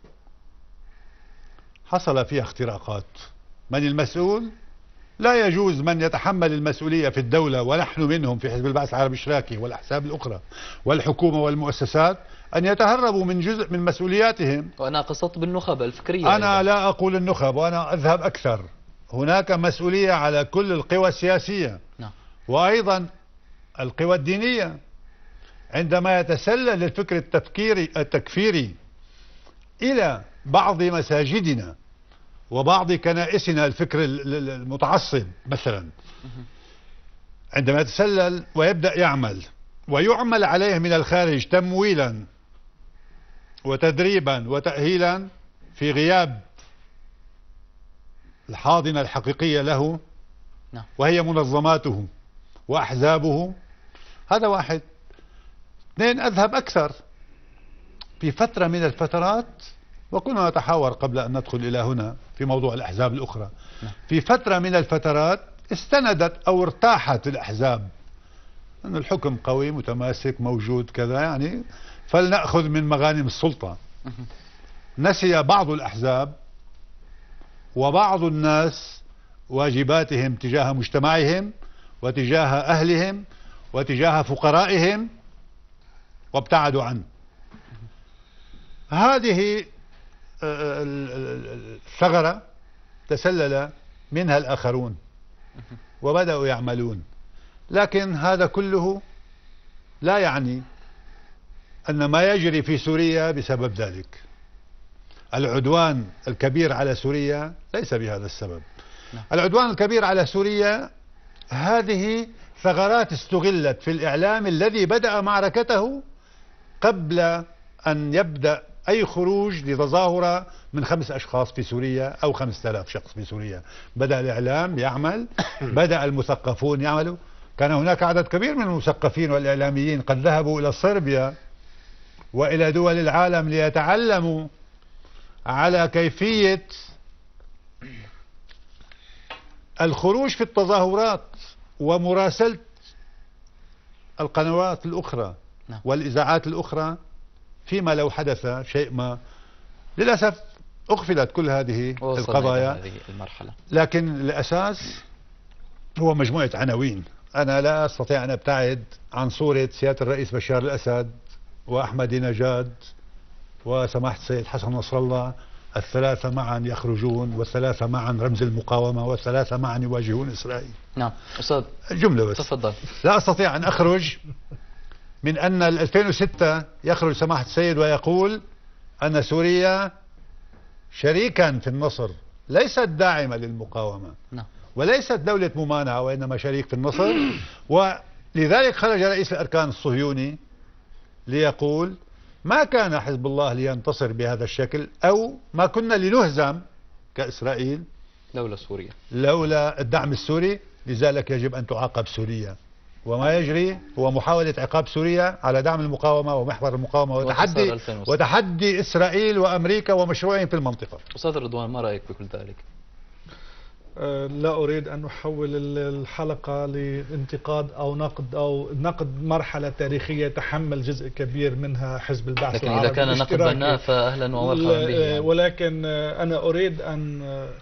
حصل فيها اختراقات. من المسؤول؟ لا يجوز من يتحمل المسؤولية في الدولة، ونحن منهم في حزب البعث العربي الاشتراكي والأحزاب الأخرى والحكومة والمؤسسات، أن يتهربوا من جزء من مسؤولياتهم. وأنا قصدت بالنخب الفكرية. أنا أيضا لا أقول النخب، وأنا أذهب أكثر. هناك مسؤولية على كل القوى السياسية. نعم. وأيضا القوى الدينية عندما يتسلل الفكر التكفيري إلى بعض مساجدنا وبعض كنائسنا، الفكر المتعصب مثلا، عندما يتسلل ويبدأ يعمل ويعمل عليه من الخارج تمويلا وتدريبا وتأهيلا في غياب الحاضنة الحقيقية له وهي منظماته وأحزابه، هذا واحد. اثنين، أذهب أكثر. في فترة من الفترات، وكنا نتحاور قبل أن ندخل إلى هنا في موضوع الأحزاب الأخرى، في فترة من الفترات استندت أو ارتاحت الأحزاب أن الحكم قوي متماسك موجود كذا، يعني فلنأخذ من مغانم السلطة. نسي بعض الأحزاب وبعض الناس واجباتهم تجاه مجتمعهم وتجاه أهلهم وتجاه فقرائهم وابتعدوا عنه. هذه الثغرة تسلل منها الآخرون وبدأوا يعملون، لكن هذا كله لا يعني أن ما يجري في سوريا بسبب ذلك. العدوان الكبير على سوريا ليس بهذا السبب. العدوان الكبير على سوريا هذه ثغرات استغلت في الإعلام الذي بدأ معركته قبل أن يبدأ أي خروج لتظاهرة من 5 أشخاص في سوريا أو 5000 شخص في سوريا. بدأ الإعلام يعمل، بدأ المثقفون يعملوا. كان هناك عدد كبير من المثقفين والإعلاميين قد ذهبوا إلى صربيا وإلى دول العالم ليتعلموا على كيفية الخروج في التظاهرات ومراسلة القنوات الأخرى والإذاعات الأخرى فيما لو حدث شيء ما. للأسف أغفلت كل هذه القضايا، هذه المرحلة. لكن الأساس هو مجموعة عناوين. أنا لا أستطيع أن أبتعد عن صورة سيادة الرئيس بشار الأسد وأحمدي نجاد وسماحة السيد حسن نصر الله، الثلاثة معا يخرجون والثلاثة معا رمز المقاومة والثلاثة معا يواجهون إسرائيل. نعم أستاذ، جملة بس تفضل. لا أستطيع أن أخرج من أن 2006 يخرج سماحة السيد ويقول أن سوريا شريكا في النصر، ليست داعمة للمقاومة وليست دولة ممانعة، وإنما شريك في النصر. ولذلك خرج رئيس الأركان الصهيوني ليقول ما كان حزب الله لينتصر بهذا الشكل، أو ما كنا لنهزم كإسرائيل لولا الدعم السوري، لذلك يجب أن تعاقب سوريا. وما يجري هو محاولة عقاب سوريا على دعم المقاومة ومحور المقاومة وتحدي إسرائيل وأمريكا ومشروعهم في المنطقة. أستاذ رضوان، ما رأيك بكل ذلك؟ لا أريد أن أحول الحلقة لانتقاد أو نقد مرحلة تاريخية تحمل جزء كبير منها حزب البعث لكن العربي. إذا كان نقد بناء فأهلا ومرحبا به. ولكن أنا أريد أن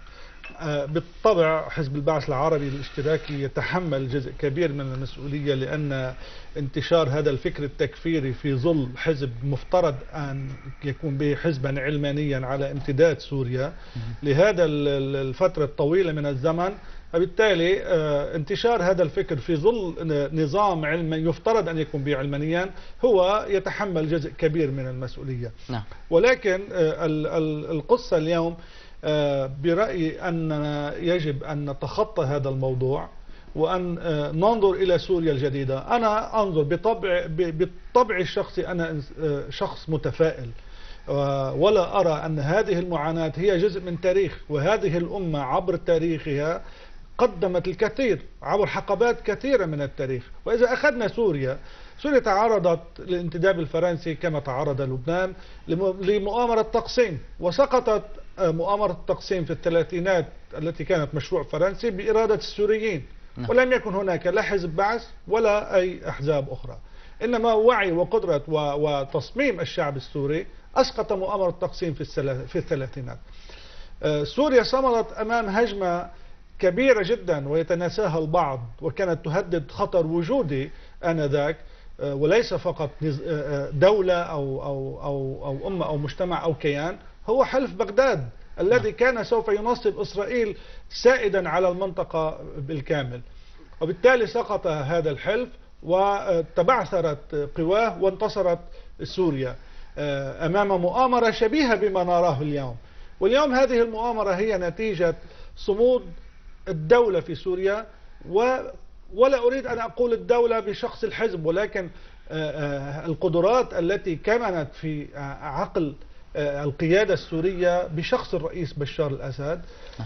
بالطبع حزب البعث العربي الاشتراكي يتحمل جزء كبير من المسؤولية، لأن انتشار هذا الفكر التكفيري في ظل حزب مفترض أن يكون به حزبا علمانيا على امتداد سوريا لهذا الفترة الطويلة من الزمن، وبالتالي انتشار هذا الفكر في ظل نظام علمي يفترض أن يكون به علمانيا هو يتحمل جزء كبير من المسؤولية. ولكن القصة اليوم برأيي أننا يجب أن نتخطى هذا الموضوع وأن ننظر إلى سوريا الجديدة. أنا أنظر بطبعي الشخصي، أنا شخص متفائل، ولا أرى أن هذه المعاناة هي جزء من تاريخ، وهذه الأمة عبر تاريخها قدمت الكثير عبر حقبات كثيرة من التاريخ. وإذا أخذنا سوريا تعرضت للانتداب الفرنسي كما تعرض لبنان لمؤامرة تقسيم، وسقطت مؤامرة التقسيم في الثلاثينات التي كانت مشروع فرنسي بإرادة السوريين، ولم يكن هناك لا حزب بعث ولا أي أحزاب أخرى، إنما وعي وقدرة وتصميم الشعب السوري أسقط مؤامرة التقسيم في الثلاثينات. سوريا صمدت أمام هجمة كبيرة جدا ويتناساها البعض، وكانت تهدد خطر وجودي آنذاك، وليس فقط دولة أو أمة أو مجتمع أو كيان، هو حلف بغداد الذي كان سوف ينصب إسرائيل سائدا على المنطقة بالكامل. وبالتالي سقط هذا الحلف وتبعثرت قواه وانتصرت سوريا أمام مؤامرة شبيهة بما نراه اليوم. واليوم هذه المؤامرة هي نتيجة صمود الدولة في سوريا، ولا أريد أن أقول الدولة بشخص الحزب، ولكن القدرات التي كمنت في عقل القيادة السورية بشخص الرئيس بشار الأسد،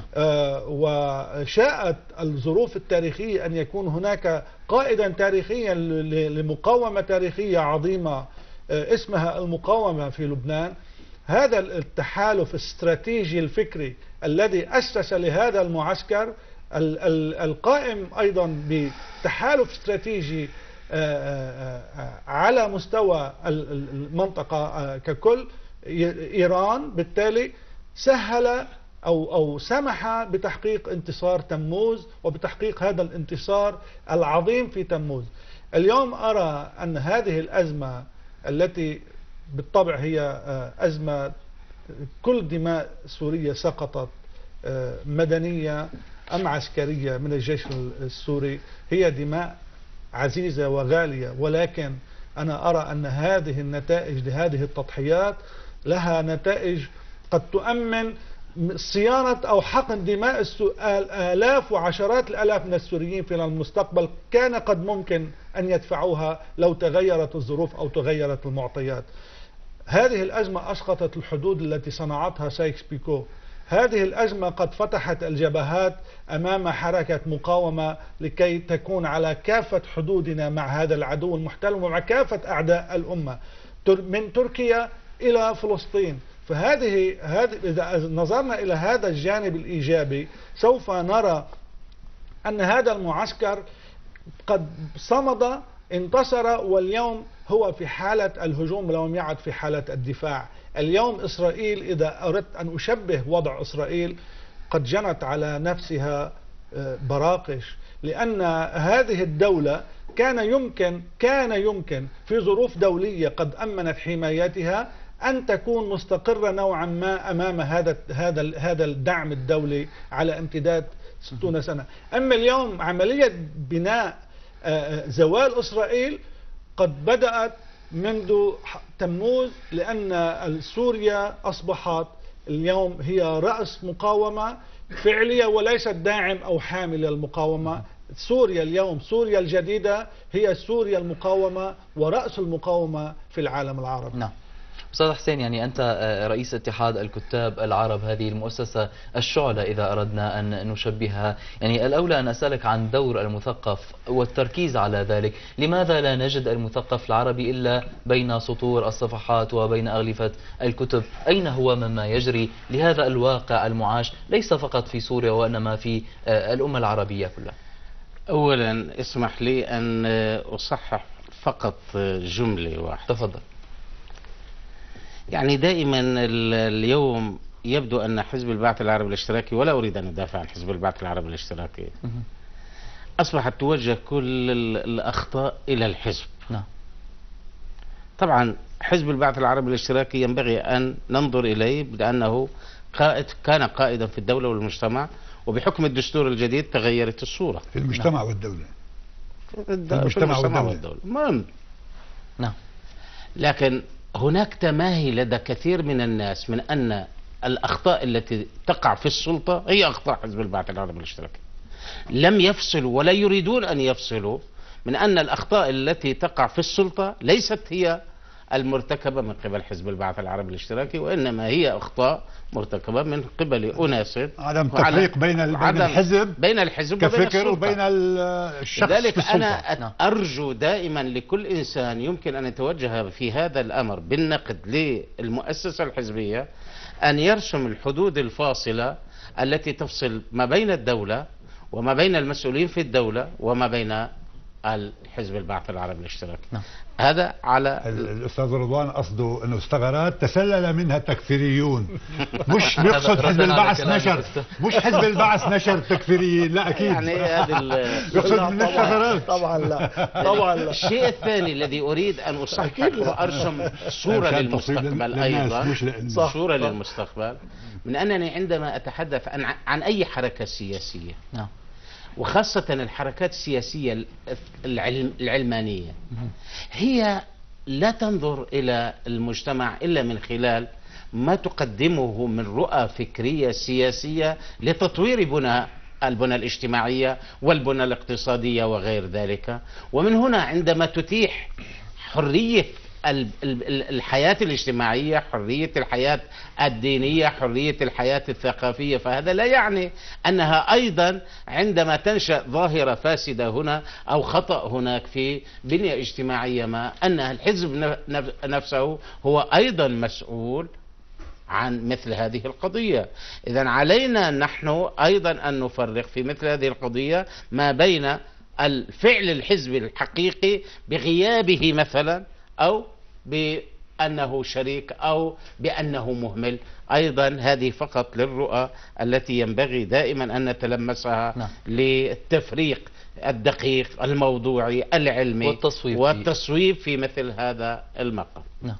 وشاءت الظروف التاريخية أن يكون هناك قائدا تاريخيا لمقاومة تاريخية عظيمة اسمها المقاومة في لبنان. هذا التحالف الاستراتيجي الفكري الذي أسس لهذا المعسكر القائم أيضا بتحالف استراتيجي على مستوى المنطقة ككل، إيران بالتالي سهل أو سمح بتحقيق انتصار تموز وبتحقيق هذا الانتصار العظيم في تموز. اليوم أرى أن هذه الأزمة التي بالطبع هي أزمة كل دماء سورية سقطت مدنية أم عسكرية من الجيش السوري هي دماء عزيزة وغالية، ولكن أنا أرى أن هذه النتائج لهذه التضحيات لها نتائج قد تؤمن صيانة أو حقن دماء آلاف وعشرات الآلاف من السوريين في المستقبل كان قد ممكن أن يدفعوها لو تغيرت الظروف أو تغيرت المعطيات. هذه الأزمة أسقطت الحدود التي صنعتها سايكس بيكو. هذه الأزمة قد فتحت الجبهات أمام حركة مقاومة لكي تكون على كافة حدودنا مع هذا العدو المحتل ومع كافة أعداء الأمة من تركيا إلى فلسطين. فهذه إذا نظرنا إلى هذا الجانب الإيجابي سوف نرى أن هذا المعسكر قد صمد انتصر، واليوم هو في حالة الهجوم ولم يعد في حالة الدفاع. اليوم إسرائيل إذا أردت أن أشبه وضع إسرائيل قد جنت على نفسها براقش، لأن هذه الدولة كان يمكن في ظروف دولية قد أمنت حمايتها أن تكون مستقرة نوعا ما أمام هذا الدعم الدولي على امتداد 60 سنة. أما اليوم عملية بناء زوال إسرائيل قد بدأت منذ تموز، لأن سوريا أصبحت اليوم هي رأس مقاومة فعلية وليست داعم أو حامل للمقاومة. سوريا اليوم، سوريا الجديدة هي سوريا المقاومة ورأس المقاومة في العالم العربي. نعم. أستاذ حسين، يعني أنت رئيس اتحاد الكتاب العرب، هذه المؤسسة الشعلة إذا أردنا أن نشبهها، يعني الأولى أن أسألك عن دور المثقف والتركيز على ذلك. لماذا لا نجد المثقف العربي إلا بين سطور الصفحات وبين أغلفة الكتب؟ أين هو مما يجري لهذا الواقع المعاش ليس فقط في سوريا وإنما في الأمة العربية كلها؟ أولا اسمح لي أن أصحح فقط جملة واحدة. تفضل. يعني دائما اليوم يبدو أن حزب البعث العربي الاشتراكي، ولا أريد أن أدافع عن حزب البعث العربي الاشتراكي، أصبحت توجه كل الأخطاء إلى الحزب. طبعا حزب البعث العربي الاشتراكي ينبغي أن ننظر إليه بأنه كان قائدا في الدولة والمجتمع، وبحكم الدستور الجديد تغيرت الصورة في المجتمع والدولة. في المجتمع والدولة. نعم. لكن هناك تماهي لدى كثير من الناس من أن الأخطاء التي تقع في السلطة هي أخطاء حزب البعث العربي الاشتراكي. لم يفصلوا ولا يريدون أن يفصلوا من أن الأخطاء التي تقع في السلطة ليست هي المرتكبة من قبل حزب البعث العربي الاشتراكي، وإنما هي أخطاء مرتكبة من قبل أناس. عدم تفريق بين الحزب كفكر وبين الشخص. لذلك أنا أرجو دائما لكل إنسان يمكن أن يتوجه في هذا الأمر بالنقد للمؤسسة الحزبية أن يرسم الحدود الفاصلة التي تفصل ما بين الدولة وما بين المسؤولين في الدولة وما بين الحزب البعث العربي الاشتراكي. هذا على الأستاذ رضوان قصده أنه الثغرات تسلل منها التكفيريون. مش بيقصد حزب البعث نشر، مش حزب البعث نشر تكفيريين، لا أكيد. يعني هذا يقصد من الثغرات. طبعا لا، طبعا لا. الشيء الثاني الذي أريد أن أصحح وأرسم صورة للمستقبل أيضا، صورة للمستقبل، من أنني عندما أتحدث عن أي حركة سياسية، وخاصة الحركات السياسية العلمانية، هي لا تنظر إلى المجتمع إلا من خلال ما تقدمه من رؤى فكرية سياسية لتطوير البنى الاجتماعية والبنى الاقتصادية وغير ذلك. ومن هنا عندما تتيح حرية الحياة الاجتماعية، حرية الحياة الدينية، حرية الحياة الثقافية، فهذا لا يعني أنها أيضا عندما تنشأ ظاهرة فاسدة هنا أو خطأ هناك في بنية اجتماعية ما، أن الحزب نفسه هو أيضا مسؤول عن مثل هذه القضية. إذن علينا نحن أيضا أن نفرق في مثل هذه القضية ما بين الفعل الحزبي الحقيقي بغيابه مثلا، أو بأنه شريك، أو بأنه مهمل. أيضا هذه فقط للرؤى التي ينبغي دائما أن نتلمسها للتفريق الدقيق الموضوعي العلمي والتصويب في مثل هذا المقام.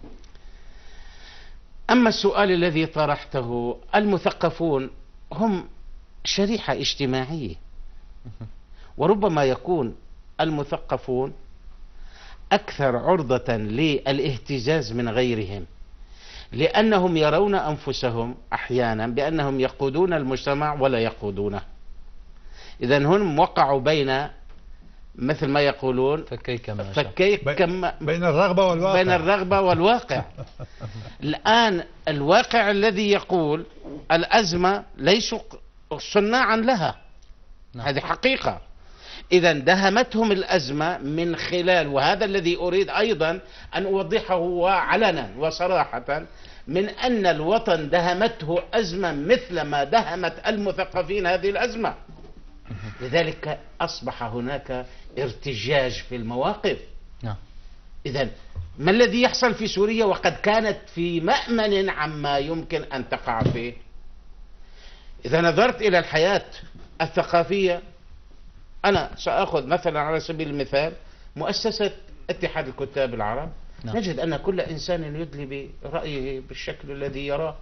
أما السؤال الذي طرحته، المثقفون هم شريحة اجتماعية، وربما يكون المثقفون أكثر عرضة للاهتزاز من غيرهم، لأنهم يرون أنفسهم أحيانا بأنهم يقودون المجتمع ولا يقودونه. إذن هم وقعوا بين، مثل ما يقولون، بين الرغبة والواقع. الآن الواقع الذي يقول الأزمة ليسوا صناعا لها، هذه حقيقة. إذا دهمتهم الأزمة من خلال، وهذا الذي أريد أيضا أن أوضحه علنا وصراحة، من أن الوطن دهمته أزمة مثل ما دهمت المثقفين هذه الأزمة. لذلك أصبح هناك ارتجاج في المواقف. إذن ما الذي يحصل في سوريا وقد كانت في مأمن عما يمكن أن تقع فيه؟ إذا نظرت إلى الحياة الثقافية، أنا سأخذ مثلا على سبيل المثال مؤسسة اتحاد الكتاب العرب، نجد أن كل إنسان يدلي برأيه بالشكل الذي يراه،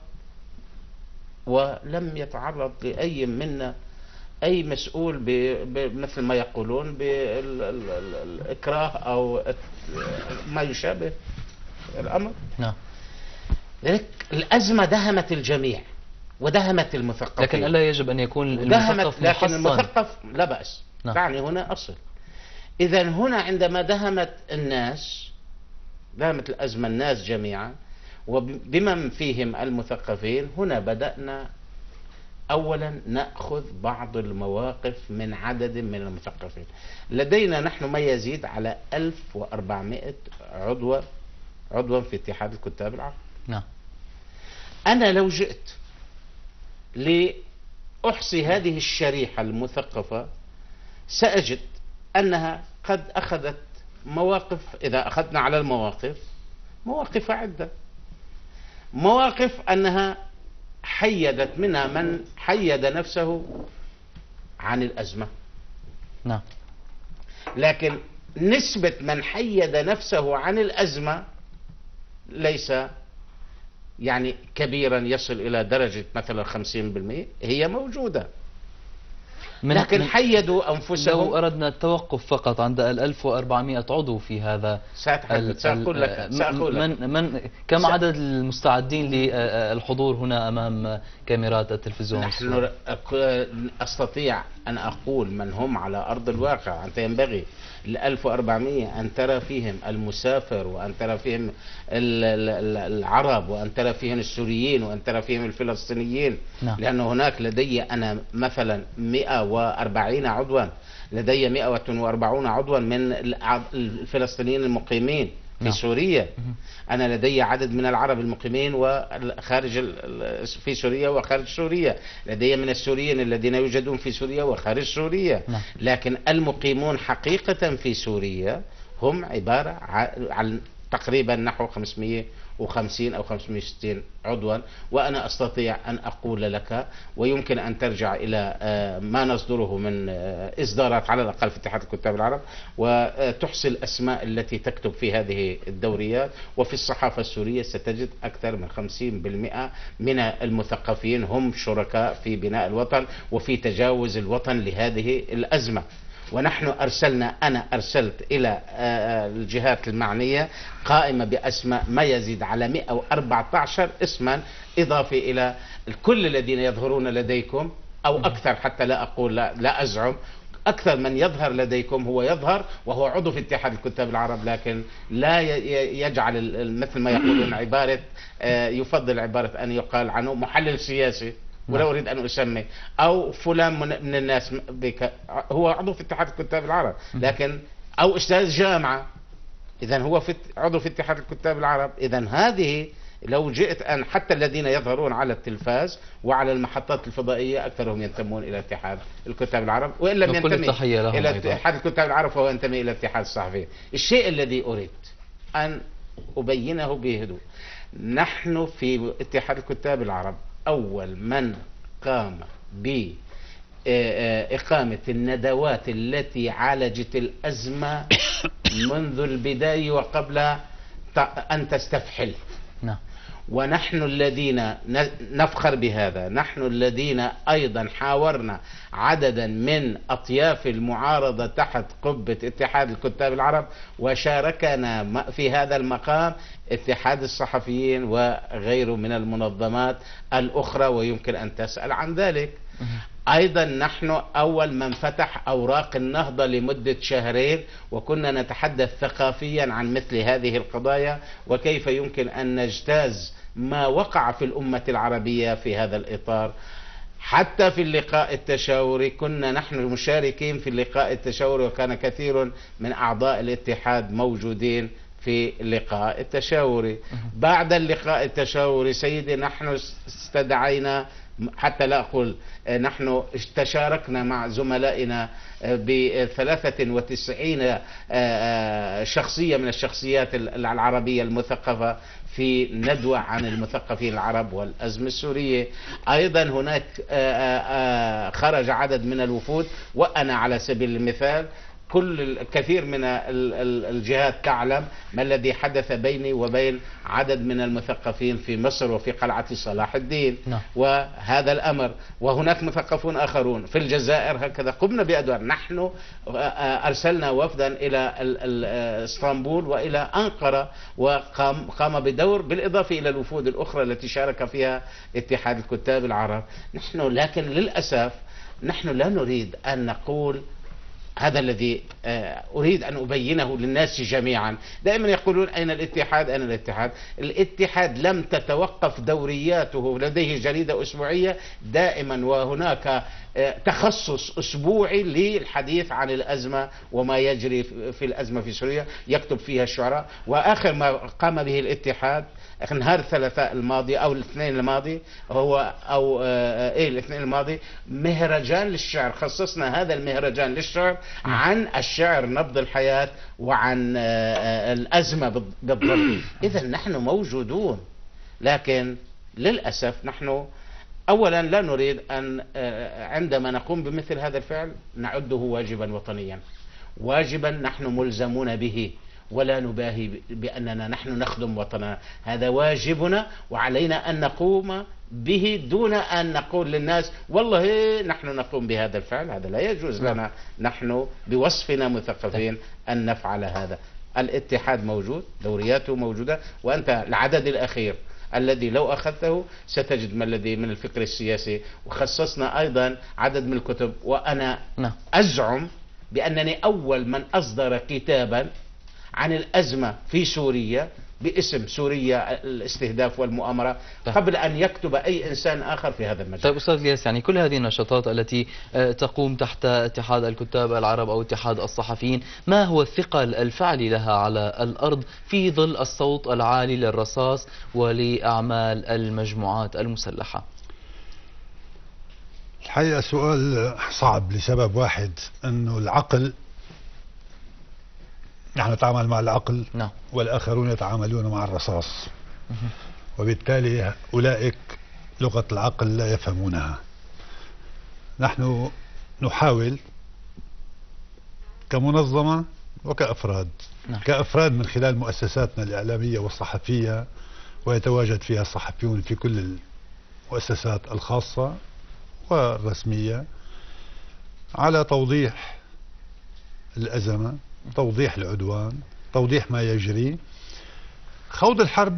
ولم يتعرض لأي منا أي مسؤول مثل ما يقولون بالإكراه أو ما يشابه الأمر. لذلك الأزمة دهمت الجميع ودهمت المثقفين، لكن ألا يجب أن يكون المثقف محصن؟ لكن المثقف لا بأس. يعني هنا أصل. إذا هنا عندما دهمت الناس، دهمت الأزمة الناس جميعا وبمن فيهم المثقفين، هنا بدأنا أولا نأخذ بعض المواقف من عدد من المثقفين. لدينا نحن ما يزيد على 1400 عضوا في اتحاد الكتاب العرب. أنا لو جئت لأحصي هذه الشريحة المثقفة سأجد أنها قد أخذت مواقف، إذا أخذنا على المواقف، مواقف عدة. مواقف أنها حيدت منها من حيد نفسه عن الأزمة. نعم. لكن نسبة من حيد نفسه عن الأزمة ليس يعني كبيرا يصل إلى درجة مثلا 50%، هي موجودة، لكن حيدوا أنفسهم. لو أردنا التوقف فقط عند 1400 عضو في هذا، سأقول لك كم عدد المستعدين للحضور هنا أمام كاميرات التلفزيون؟ نحن أستطيع أن أقول من هم على أرض الواقع. أنت ينبغي ال 1400 أن ترى فيهم المسافر، وأن ترى فيهم العرب، وأن ترى فيهم السوريين، وأن ترى فيهم الفلسطينيين. نعم. لأن هناك لدي أنا مثلا 140 عضوا، لدي 140 عضوا من الفلسطينيين المقيمين في سوريا. أنا لدي عدد من العرب المقيمين وخارج في سوريا وخارج سوريا، لدي من السوريين الذين يوجدون في سوريا وخارج سوريا. لكن المقيمون حقيقة في سوريا هم عبارة عن تقريبا نحو 550 أو 560 عضوا. وأنا أستطيع أن أقول لك، ويمكن أن ترجع إلى ما نصدره من إصدارات على الأقل في اتحاد الكتاب العرب، وتحصي الأسماء التي تكتب في هذه الدوريات. وفي الصحافة السورية ستجد أكثر من 50% من المثقفين هم شركاء في بناء الوطن وفي تجاوز الوطن لهذه الأزمة. ونحن أنا أرسلت إلى الجهات المعنية قائمة بأسماء ما يزيد على 114 اسما، إضافي إلى كل الذين يظهرون لديكم أو أكثر، حتى لا أقول لا أزعم. أكثر من يظهر لديكم هو يظهر وهو عضو في اتحاد الكتاب العرب، لكن لا يجعل مثل ما يقولون عبارة، يفضل عبارة أن يقال عنه محلل سياسي، ولا أريد أن أسمي، أو فلان من الناس هو عضو في اتحاد الكتاب العرب، لكن أو أستاذ جامعة، إذن هو عضو في اتحاد الكتاب العرب. إذن هذه لو جئت أن حتى الذين يظهرون على التلفاز وعلى المحطات الفضائية أكثرهم ينتمون إلى اتحاد الكتاب العرب، وإن لم ينتمي إلى اتحاد الكتاب العرب فهو ينتمي إلى اتحاد الصحفيين. الشيء الذي أريد أن أبينه بهدوء، نحن في اتحاد الكتاب العرب أول من قام بإقامة الندوات التي عالجت الأزمة منذ البداية وقبل أن تستفحل. نعم. ونحن الذين نفخر بهذا، نحن الذين أيضا حاورنا عددا من أطياف المعارضة تحت قبة اتحاد الكتاب العرب، وشاركنا في هذا المقام اتحاد الصحفيين وغيره من المنظمات الأخرى، ويمكن أن تسأل عن ذلك. أيضا نحن أول من فتح أوراق النهضة لمدة شهرين، وكنا نتحدث ثقافيا عن مثل هذه القضايا وكيف يمكن أن نجتاز ما وقع في الأمة العربية في هذا الإطار. حتى في اللقاء التشاوري كنا نحن المشاركين في اللقاء التشاوري، وكان كثير من أعضاء الاتحاد موجودين في اللقاء التشاوري. بعد اللقاء التشاوري سيدي نحن استدعينا، حتى لا أقول نحن تشاركنا مع زملائنا ب93 شخصية من الشخصيات العربية المثقفة في ندوة عن المثقفين العرب والأزمة السورية. أيضا هناك خرج عدد من الوفود، وأنا على سبيل المثال كثير من الجهات تعلم ما الذي حدث بيني وبين عدد من المثقفين في مصر وفي قلعة صلاح الدين. وهذا الأمر، وهناك مثقفون آخرون في الجزائر هكذا. قمنا بأدوار، نحن أرسلنا وفدا إلى اسطنبول وإلى أنقرة، وقام بدور بالإضافة إلى الوفود الأخرى التي شارك فيها اتحاد الكتاب العرب. لكن للأسف نحن لا نريد أن نقول هذا الذي أريد أن أبينه للناس جميعا. دائما يقولون أين الاتحاد أين الاتحاد. الاتحاد لم تتوقف دورياته، لديه جريدة أسبوعية دائما، وهناك تخصص أسبوعي للحديث عن الأزمة وما يجري في الأزمة في سوريا، يكتب فيها الشعراء. وآخر ما قام به الاتحاد نهار الثلاثاء الماضي أو الاثنين الماضي الاثنين الماضي مهرجان للشعر. خصصنا هذا المهرجان للشعر عن الشعر نبض الحياة وعن الأزمة بالضبط. إذا نحن موجودون، لكن للأسف نحن أولا لا نريد أن عندما نقوم بمثل هذا الفعل نعده واجبا وطنيا، واجبا نحن ملزمون به، ولا نباهي بأننا نحن نخدم وطننا. هذا واجبنا وعلينا أن نقوم به دون أن نقول للناس والله نحن نقوم بهذا الفعل. هذا لا يجوز لنا نحن بوصفنا مثقفين أن نفعل هذا. الاتحاد موجود، دورياته موجودة، وأنت العدد الأخير الذي لو أخذته ستجد ما الذي من الفكر السياسي، وخصصنا أيضا عدد من الكتب. وأنا أزعم بأنني أول من أصدر كتابا عن الأزمة في سوريا باسم سوريا الاستهداف والمؤامرة قبل أن يكتب أي إنسان آخر في هذا المجال. طيب أستاذ الياس، يعني كل هذه النشاطات التي تقوم تحت اتحاد الكتاب العرب أو اتحاد الصحفيين، ما هو الثقل الفعلي لها على الأرض في ظل الصوت العالي للرصاص ولأعمال المجموعات المسلحة؟ الحقيقة سؤال صعب لسبب واحد، أنه العقل، نحن نتعامل مع العقل والآخرون يتعاملون مع الرصاص، وبالتالي أولئك لغة العقل لا يفهمونها. نحن نحاول كمنظمة وكأفراد كأفراد من خلال مؤسساتنا الإعلامية والصحفية، ويتواجد فيها الصحفيون في كل المؤسسات الخاصة والرسمية، على توضيح الأزمة، توضيح العدوان، توضيح ما يجري، خوض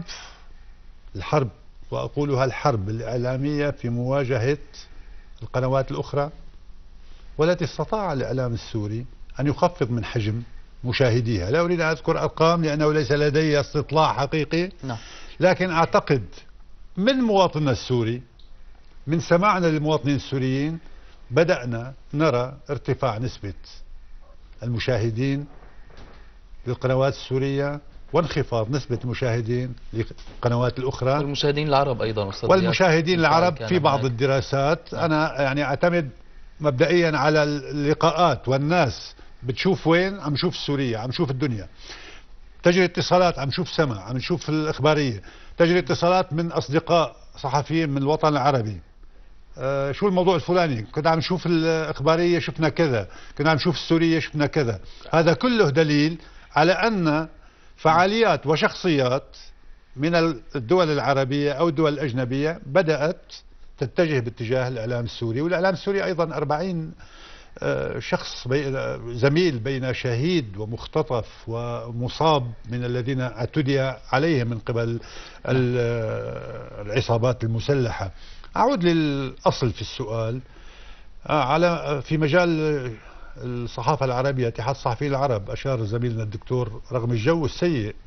الحرب وأقولها الحرب الإعلامية في مواجهة القنوات الأخرى، والتي استطاع الإعلام السوري أن يخفض من حجم مشاهديها. لا أريد أن أذكر أرقام لأنه ليس لدي استطلاع حقيقي، لكن أعتقد من مواطننا السوري، من سماعنا للمواطنين السوريين، بدأنا نرى ارتفاع نسبة المشاهدين للقنوات السورية وانخفاض نسبة المشاهدين للقنوات الأخرى، والمشاهدين العرب أيضا. والمشاهدين العرب في بعض الدراسات أنا يعني أعتمد مبدئيا على اللقاءات، والناس بتشوف وين، عم نشوف سوريا، عم نشوف الدنيا، تجري اتصالات، عم نشوف سمع، عم نشوف الإخبارية، تجري اتصالات من أصدقاء صحفيين من الوطن العربي، شو الموضوع الفلاني، كنا عم نشوف الإخبارية شفنا كذا، كنا عم نشوف السورية شفنا كذا. هذا كله دليل على أن فعاليات وشخصيات من الدول العربية أو الدول الأجنبية بدأت تتجه باتجاه الإعلام السوري. والإعلام السوري أيضا 40 شخص زميل بين شهيد ومختطف ومصاب من الذين اعتدي عليهم من قبل العصابات المسلحة. أعود للأصل في السؤال، في مجال الصحافة العربية، اتحاد الصحفيين العرب، أشار زميلنا الدكتور رغم الجو السيء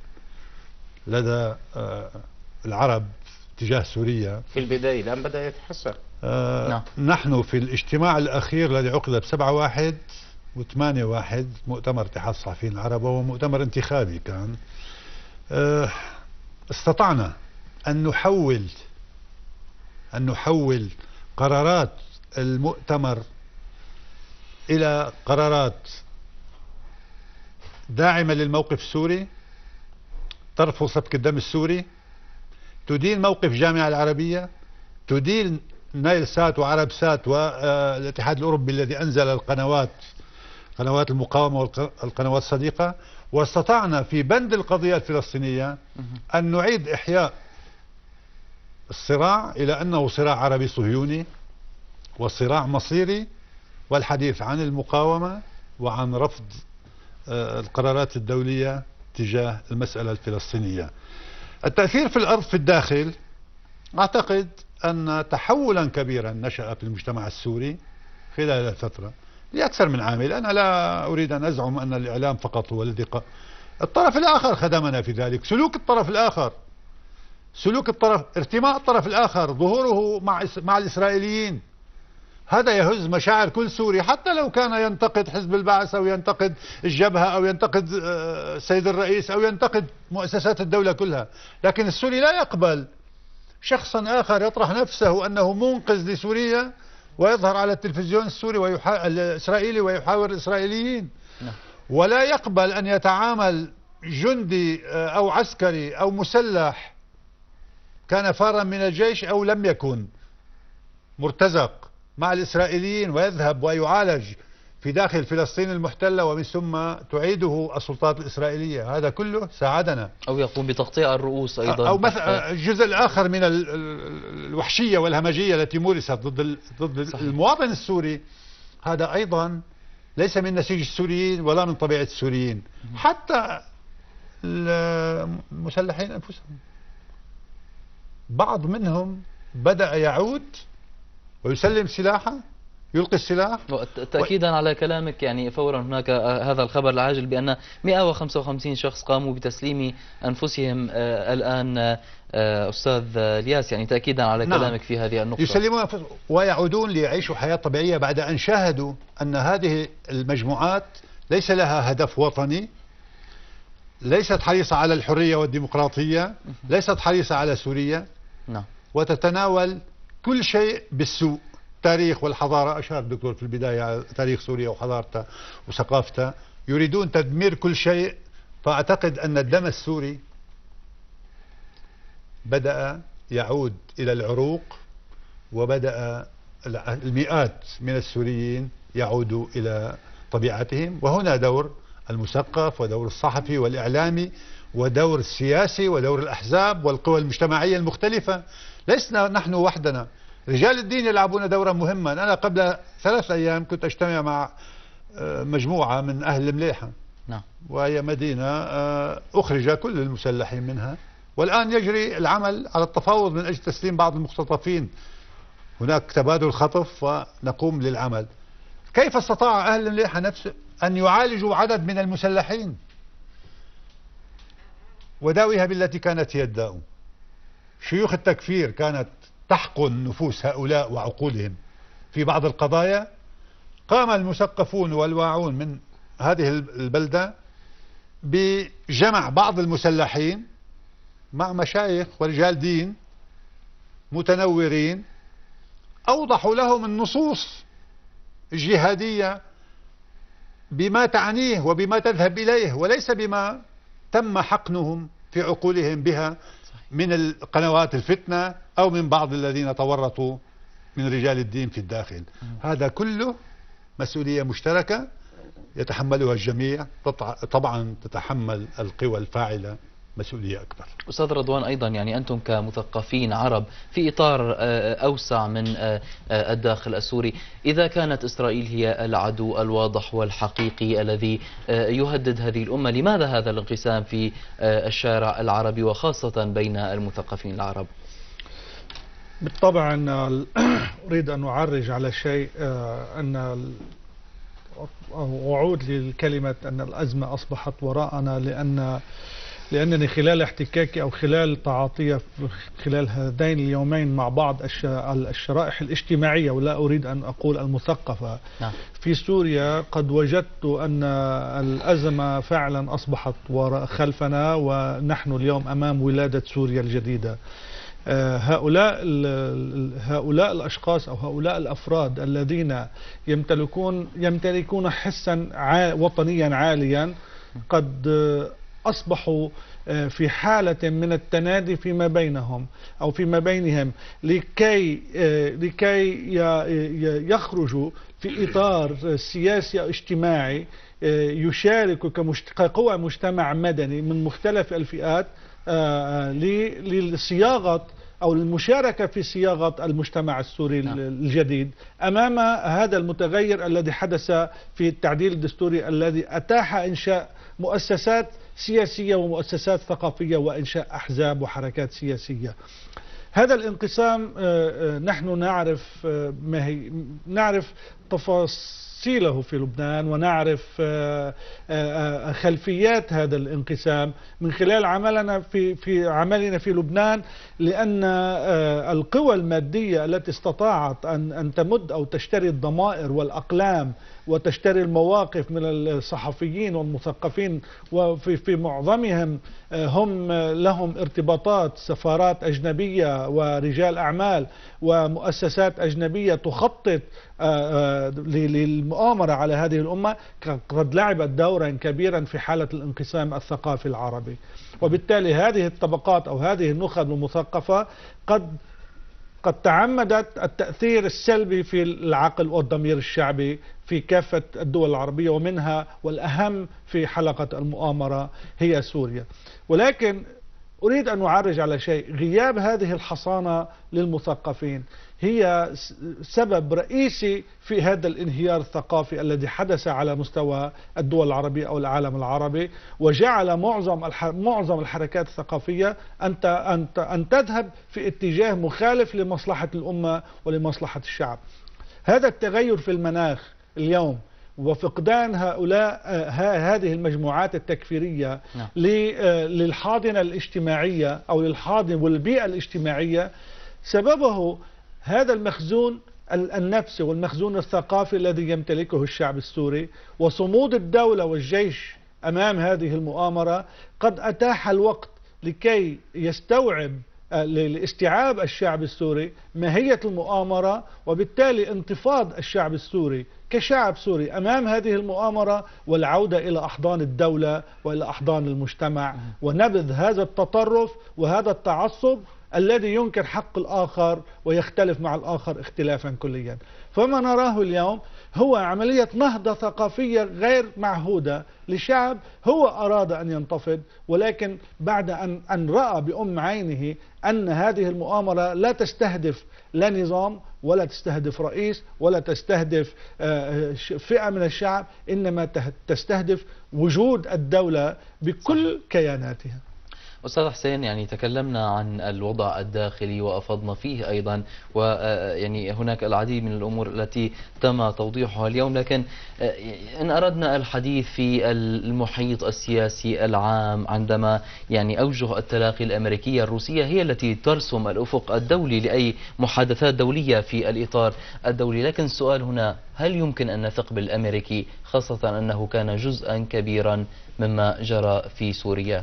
لدى العرب تجاه سوريا في البداية، الآن بدأ يتحسن. نحن في الاجتماع الأخير الذي عقد ب7/1 و8/1 مؤتمر اتحاد الصحفيين العرب، وهو مؤتمر انتخابي كان، استطعنا أن نحول قرارات المؤتمر إلى قرارات داعمة للموقف السوري، ترفض سفك الدم السوري، تدين موقف الجامعة العربية، تدين نايل سات وعرب سات والاتحاد الأوروبي الذي أنزل قنوات المقاومة والقنوات الصديقة. واستطعنا في بند القضية الفلسطينية أن نعيد إحياء الصراع إلى أنه صراع عربي صهيوني وصراع مصيري، والحديث عن المقاومة وعن رفض القرارات الدولية تجاه المسألة الفلسطينية. التأثير في الأرض في الداخل، أعتقد أن تحولا كبيرا نشأ في المجتمع السوري خلال الفترة لأكثر من عامل. أنا لا أريد أن أزعم أن الإعلام فقط هو الذي الطرف الآخر خدمنا في ذلك، سلوك الطرف الآخر، ارتماء الطرف الآخر، ظهوره مع الإسرائيليين، هذا يهز مشاعر كل سوري، حتى لو كان ينتقد حزب البعث أو ينتقد الجبهة أو ينتقد السيد الرئيس أو ينتقد مؤسسات الدولة كلها. لكن السوري لا يقبل شخصا آخر يطرح نفسه أنه منقذ لسوريا ويظهر على التلفزيون السوري الإسرائيلي ويحاور الإسرائيليين، ولا يقبل أن يتعامل جندي أو عسكري أو مسلح كان فارا من الجيش أو لم يكن مرتزق مع الإسرائيليين ويذهب ويعالج في داخل فلسطين المحتلة، ومن ثم تعيده السلطات الإسرائيلية. هذا كله ساعدنا. أو يقوم بتقطيع الرؤوس أيضا، أو مثلا الجزء الآخر من الوحشية والهمجية التي مورست ضد المواطن السوري، هذا أيضا ليس من نسيج السوريين ولا من طبيعة السوريين. حتى المسلحين أنفسهم بعض منهم بدأ يعود ويسلم سلاحه، يلقي السلاح. تأكيدا على كلامك، يعني فورا هناك هذا الخبر العاجل بأن 155 شخص قاموا بتسليم أنفسهم الآن أستاذ الياس، يعني تأكيدا على كلامك في هذه النقطة. يسلمون أنفسهم ويعودون ليعيشوا حياة طبيعية بعد أن شاهدوا أن هذه المجموعات ليس لها هدف وطني، ليست حريصة على الحرية والديمقراطية، ليست حريصة على سوريا، وتتناول كل شيء بالسوء. تاريخ والحضارة، أشار الدكتور في البداية على تاريخ سوريا وحضارتها وثقافتها، يريدون تدمير كل شيء. فأعتقد أن الدم السوري بدأ يعود إلى العروق، وبدأ المئات من السوريين يعودوا إلى طبيعتهم. وهنا دور المثقف ودور الصحفي والإعلامي ودور السياسي ودور الأحزاب والقوى المجتمعية المختلفة. لسنا نحن وحدنا، رجال الدين يلعبون دورا مهما. أنا قبل 3 أيام كنت أجتمع مع مجموعة من أهل المليحة، وهي مدينة أخرج كل المسلحين منها، والآن يجري العمل على التفاوض من أجل تسليم بعض المختطفين. هناك تبادل خطف ونقوم للعمل. كيف استطاع أهل المليحة نفسه أن يعالجوا عدد من المسلحين وداويها بالتي كانت هي الداء؟ شيوخ التكفير كانت تحقن نفوس هؤلاء وعقولهم في بعض القضايا. قام المثقفون والواعون من هذه البلدة بجمع بعض المسلحين مع مشايخ ورجال دين متنورين، أوضحوا لهم النصوص الجهادية بما تعنيه وبما تذهب إليه، وليس بما تم حقنهم في عقولهم بها من القنوات الفتنة أو من بعض الذين تورطوا من رجال الدين في الداخل. هذا كله مسؤولية مشتركة يتحملها الجميع. طبعا تتحمل القوى الفاعلة مسؤولية أكبر. أستاذ رضوان، أيضا يعني أنتم كمثقفين عرب في إطار أوسع من الداخل السوري، إذا كانت إسرائيل هي العدو الواضح والحقيقي الذي يهدد هذه الأمة، لماذا هذا الانقسام في الشارع العربي وخاصة بين المثقفين العرب؟ بالطبع أن أريد أن أعرج على شيء، أن أعود للكلمة أن الأزمة أصبحت وراءنا، لأنني خلال احتكاكي أو خلال تعاطي خلال هذين اليومين مع بعض الشرائح الاجتماعية، ولا أريد أن أقول المثقفة، في سوريا، قد وجدت أن الأزمة فعلا أصبحت خلفنا، ونحن اليوم أمام ولادة سوريا الجديدة. هؤلاء الأشخاص أو هؤلاء الأفراد الذين يمتلكون حسا وطنيا عاليا قد أصبحوا في حالة من التنادي فيما بينهم أو فيما بينهم لكي يخرجوا في إطار سياسي أو اجتماعي يشاركوا كقوى مجتمع مدني من مختلف الفئات لصياغة أو المشاركة في صياغة المجتمع السوري الجديد أمام هذا المتغير الذي حدث في التعديل الدستوري الذي أتاح إنشاء مؤسسات سياسية ومؤسسات ثقافية وإنشاء أحزاب وحركات سياسية. هذا الانقسام نحن نعرف تفاصيله في لبنان، ونعرف خلفيات هذا الانقسام من خلال عملنا في لبنان، لأن القوى المادية التي استطاعت أن تمد أو تشتري الضمائر والأقلام وتشتري المواقف من الصحفيين والمثقفين، وفي معظمهم هم لهم ارتباطات سفارات أجنبية ورجال أعمال ومؤسسات أجنبية تخطط للمؤامرة على هذه الأمة، قد لعبت دورا كبيرا في حالة الانقسام الثقافي العربي. وبالتالي هذه الطبقات أو هذه النخب المثقفة قد قد تعمدت التأثير السلبي في العقل والضمير الشعبي في كافة الدول العربية، ومنها والأهم في حلقة المؤامرة هي سوريا. ولكن أريد أن أعرج على شيء: غياب هذه الحصانة للمثقفين هي سبب رئيسي في هذا الانهيار الثقافي الذي حدث على مستوى الدول العربية أو العالم العربي، وجعل معظم الحركات الثقافية أن تذهب في اتجاه مخالف لمصلحة الأمة ولمصلحة الشعب. هذا التغير في المناخ اليوم وفقدان هذه المجموعات التكفيرية للحاضنة الاجتماعية أو للحاضنة والبيئة الاجتماعية سببه هذا المخزون النفسي والمخزون الثقافي الذي يمتلكه الشعب السوري، وصمود الدولة والجيش أمام هذه المؤامرة قد أتاح الوقت لكي يستوعب لاستيعاب الشعب السوري ماهية المؤامرة، وبالتالي انتفاض الشعب السوري كشعب سوري أمام هذه المؤامرة والعودة إلى أحضان الدولة وإلى أحضان المجتمع، ونبذ هذا التطرف وهذا التعصب الذي ينكر حق الآخر ويختلف مع الآخر اختلافا كليا. فما نراه اليوم هو عملية نهضة ثقافية غير معهودة لشعب هو أراد أن ينتفض، ولكن بعد أن رأى بأم عينه أن هذه المؤامرة لا تستهدف لا نظام ولا تستهدف رئيس ولا تستهدف فئة من الشعب، إنما تستهدف وجود الدولة بكل كياناتها. أستاذ حسين، يعني تكلمنا عن الوضع الداخلي وأفضنا فيه أيضا، ويعني هناك العديد من الأمور التي تم توضيحها اليوم، لكن إن أردنا الحديث في المحيط السياسي العام، عندما يعني أوجه التلاقي الأمريكية الروسية هي التي ترسم الأفق الدولي لأي محادثات دولية في الإطار الدولي، لكن السؤال هنا: هل يمكن أن نثق بالأمريكي، خاصة أنه كان جزءا كبيرا مما جرى في سوريا؟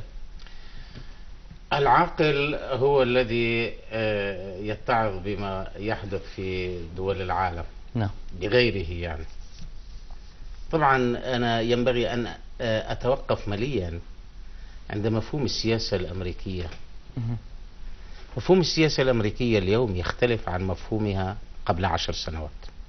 العاقل هو الذي يتعظ بما يحدث في دول العالم بغيره. يعني طبعا أنا ينبغي أن أتوقف مليا عند مفهوم السياسة الأمريكية. مفهوم السياسة الأمريكية اليوم يختلف عن مفهومها قبل 10 سنوات.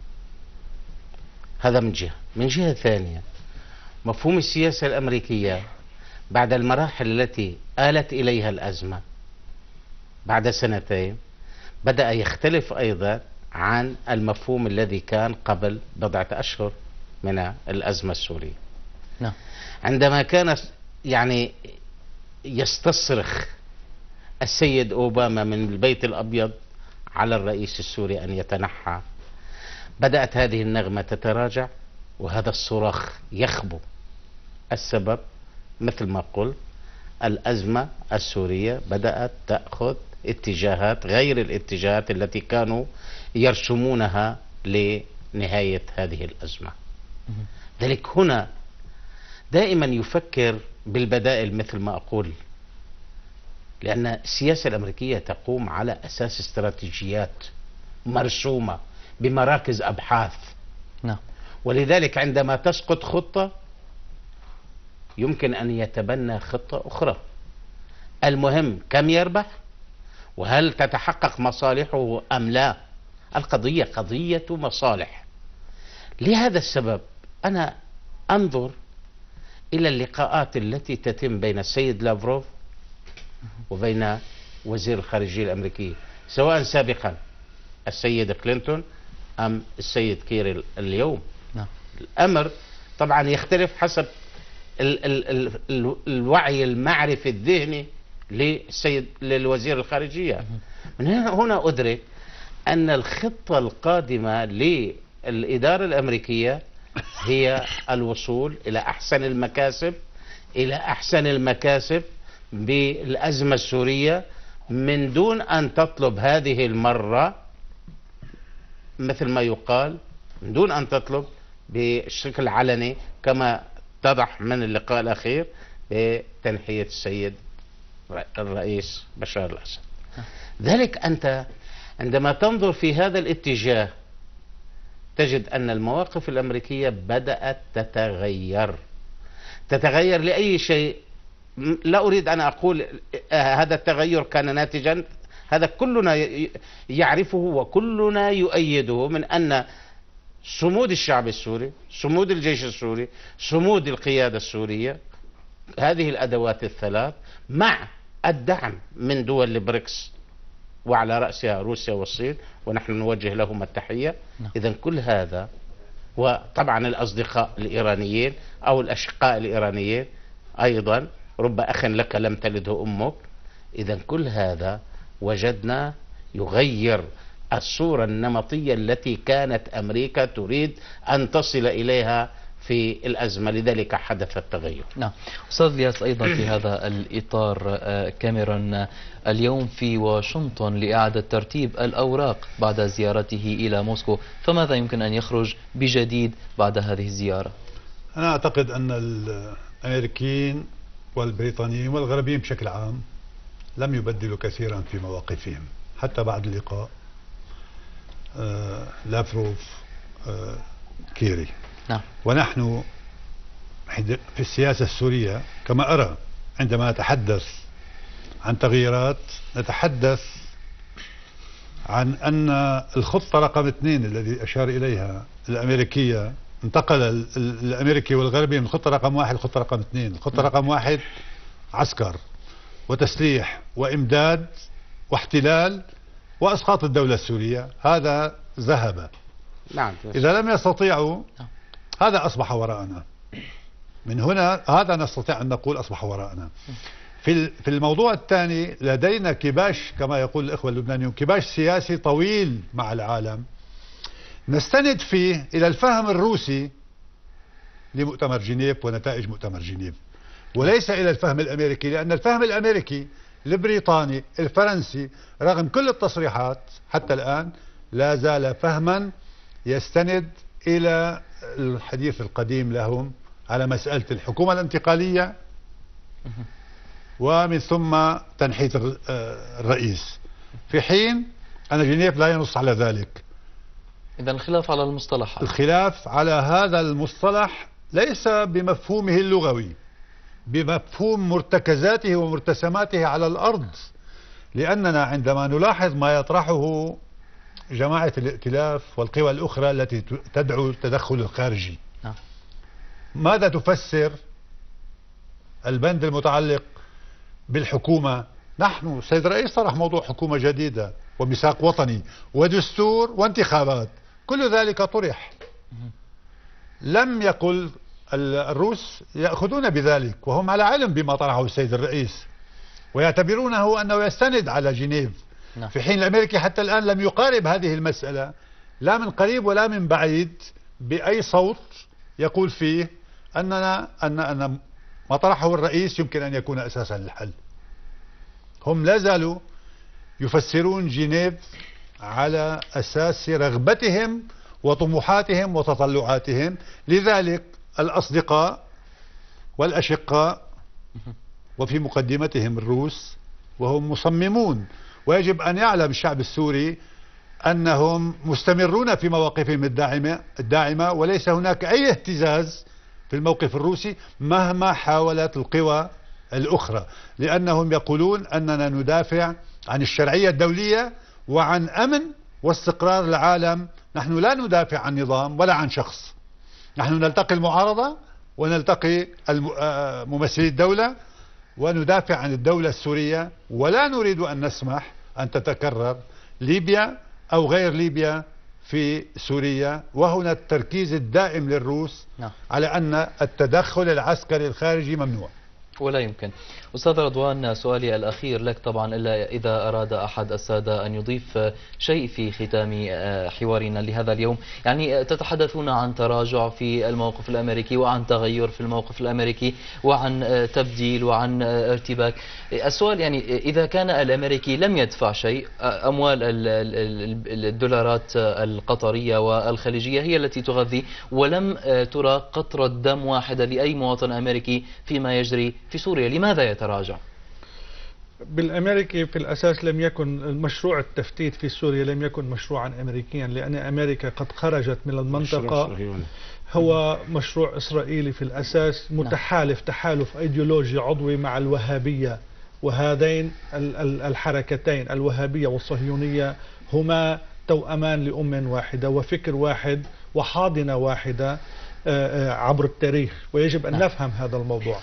هذا من جهة. من جهة ثانية، مفهوم السياسة الأمريكية بعد المراحل التي آلت إليها الأزمة بعد 2 سنين بدأ يختلف أيضا عن المفهوم الذي كان قبل 4 أشهر من الأزمة السورية. عندما كان يعني يستصرخ السيد أوباما من البيت الأبيض على الرئيس السوري أن يتنحى، بدأت هذه النغمة تتراجع وهذا الصراخ يخبو. السبب مثل ما قلت: الأزمة السورية بدأت تأخذ اتجاهات غير الاتجاهات التي كانوا يرسمونها لنهاية هذه الأزمة. ذلك هنا دائما يفكر بالبدائل مثل ما أقول، لأن السياسة الأمريكية تقوم على أساس استراتيجيات مرسومة بمراكز أبحاث. ولذلك عندما تسقط خطة يمكن أن يتبنى خطة أخرى. المهم كم يربح وهل تتحقق مصالحه أم لا. القضية قضية مصالح. لهذا السبب أنا أنظر إلى اللقاءات التي تتم بين السيد لافروف وبين وزير الخارجية الأمريكي، سواء سابقا السيد كلينتون أم السيد كير اليوم. الأمر طبعا يختلف حسب الوعي المعرفي الذهني للوزير الخارجية. من هنا أدرك أن الخطة القادمة للإدارة الأمريكية هي الوصول إلى أحسن المكاسب بالأزمة السورية، من دون أن تطلب هذه المرة مثل ما يقال، من دون أن تطلب بشكل علني كما اتضح من اللقاء الأخير بتنحية السيد الرئيس بشار الأسد. ذلك أنت عندما تنظر في هذا الاتجاه تجد أن المواقف الأمريكية بدأت تتغير لأي شيء. لا أريد أن أقول هذا التغير كان ناتجا هذا كلنا يعرفه وكلنا يؤيده، من أن صمود الشعب السوري، صمود الجيش السوري، صمود القيادة السورية، هذه الأدوات الثلاث مع الدعم من دول البريكس وعلى رأسها روسيا والصين، ونحن نوجه لهم التحية. إذن كل هذا، وطبعا الأصدقاء الإيرانيين أو الأشقاء الإيرانيين أيضا، رب أخ لك لم تلده أمك. إذن كل هذا وجدنا يغير الصورة النمطية التي كانت أمريكا تريد أن تصل إليها في الأزمة، لذلك حدث التغير. نعم أستاذ الياس، أيضا في هذا الإطار كاميرون اليوم في واشنطن لإعادة ترتيب الأوراق بعد زيارته إلى موسكو، فماذا يمكن أن يخرج بجديد بعد هذه الزيارة؟ أنا أعتقد أن الأمريكيين والبريطانيين والغربيين بشكل عام لم يبدلوا كثيرا في مواقفهم حتى بعد اللقاء لافروف كيري. نعم. ونحن في السياسة السورية كما أرى عندما نتحدث عن تغييرات نتحدث عن أن الخطة رقم 2 الذي أشار إليها الأمريكية، انتقل الأمريكي والغربي من خطة رقم 1 لخطة رقم 2. الخطة رقم 1 عسكر وتسليح وإمداد واحتلال وأسقاط الدولة السورية، هذا ذهب. نعم. إذا لم يستطيعوا هذا أصبح وراءنا. من هنا هذا نستطيع أن نقول أصبح وراءنا. في الموضوع الثاني لدينا كباش كما يقول الإخوة اللبنانيون، كباش سياسي طويل مع العالم نستند فيه إلى الفهم الروسي لمؤتمر جنيف ونتائج مؤتمر جنيف، وليس إلى الفهم الأمريكي، لأن الفهم الأمريكي البريطاني الفرنسي رغم كل التصريحات حتى الآن لا زال فهما يستند إلى الحديث القديم لهم على مسألة الحكومة الانتقالية ومن ثم تنحية الرئيس، في حين أن جنيف لا ينص على ذلك. إذا الخلاف على المصطلح، الخلاف على هذا المصطلح ليس بمفهومه اللغوي، بمفهوم مرتكزاته ومرتسماته على الأرض. لأننا عندما نلاحظ ما يطرحه جماعة الائتلاف والقوى الأخرى التي تدعو التدخل الخارجي، ماذا تفسر البند المتعلق بالحكومة؟ نحن السيد الرئيس طرح موضوع حكومة جديدة وميثاق وطني ودستور وانتخابات، كل ذلك طرح. لم يقل الروس يأخذون بذلك وهم على علم بما طرحه السيد الرئيس ويعتبرونه أنه يستند على جنيف، في حين الأمريكي حتى الآن لم يقارب هذه المسألة لا من قريب ولا من بعيد بأي صوت يقول فيه أن ما طرحه الرئيس يمكن أن يكون أساسا للحل. هم لا زالوا يفسرون جنيف على أساس رغبتهم وطموحاتهم وتطلعاتهم. لذلك الأصدقاء والأشقاء وفي مقدمتهم الروس وهم مصممون، ويجب أن يعلم الشعب السوري أنهم مستمرون في مواقفهم الداعمة وليس هناك أي اهتزاز في الموقف الروسي مهما حاولت القوى الأخرى، لأنهم يقولون أننا ندافع عن الشرعية الدولية وعن أمن واستقرار العالم. نحن لا ندافع عن نظام ولا عن شخص، نحن نلتقي المعارضة ونلتقي ممثلي الدولة وندافع عن الدولة السورية، ولا نريد أن نسمح أن تتكرر ليبيا أو غير ليبيا في سوريا. وهنا التركيز الدائم للروس على أن التدخل العسكري الخارجي ممنوع ولا يمكن. أستاذ رضوان، سؤالي الأخير لك طبعا، إلا إذا أراد أحد السادة أن يضيف شيء في ختام حوارنا لهذا اليوم. يعني تتحدثون عن تراجع في الموقف الأمريكي وعن تغير في الموقف الأمريكي وعن تبديل وعن ارتباك. السؤال يعني إذا كان الأمريكي لم يدفع شيء، أموال الدولارات القطرية والخليجية هي التي تغذي، ولم ترى قطرة دم واحدة لأي مواطن أمريكي فيما يجري في سوريا، لماذا يتراجع؟ بالأمريكي في الأساس لم يكن مشروع التفتيت في سوريا لم يكن مشروعا أمريكيا، لأن أمريكا قد خرجت من المنطقة. هو مشروع إسرائيلي في الأساس، متحالف تحالف أيديولوجي عضوي مع الوهابية وهذين الحركتين الوهابية والصهيونية هما توأمان لأم واحدة وفكر واحد وحاضنة واحدة عبر التاريخ، ويجب أن نفهم هذا الموضوع.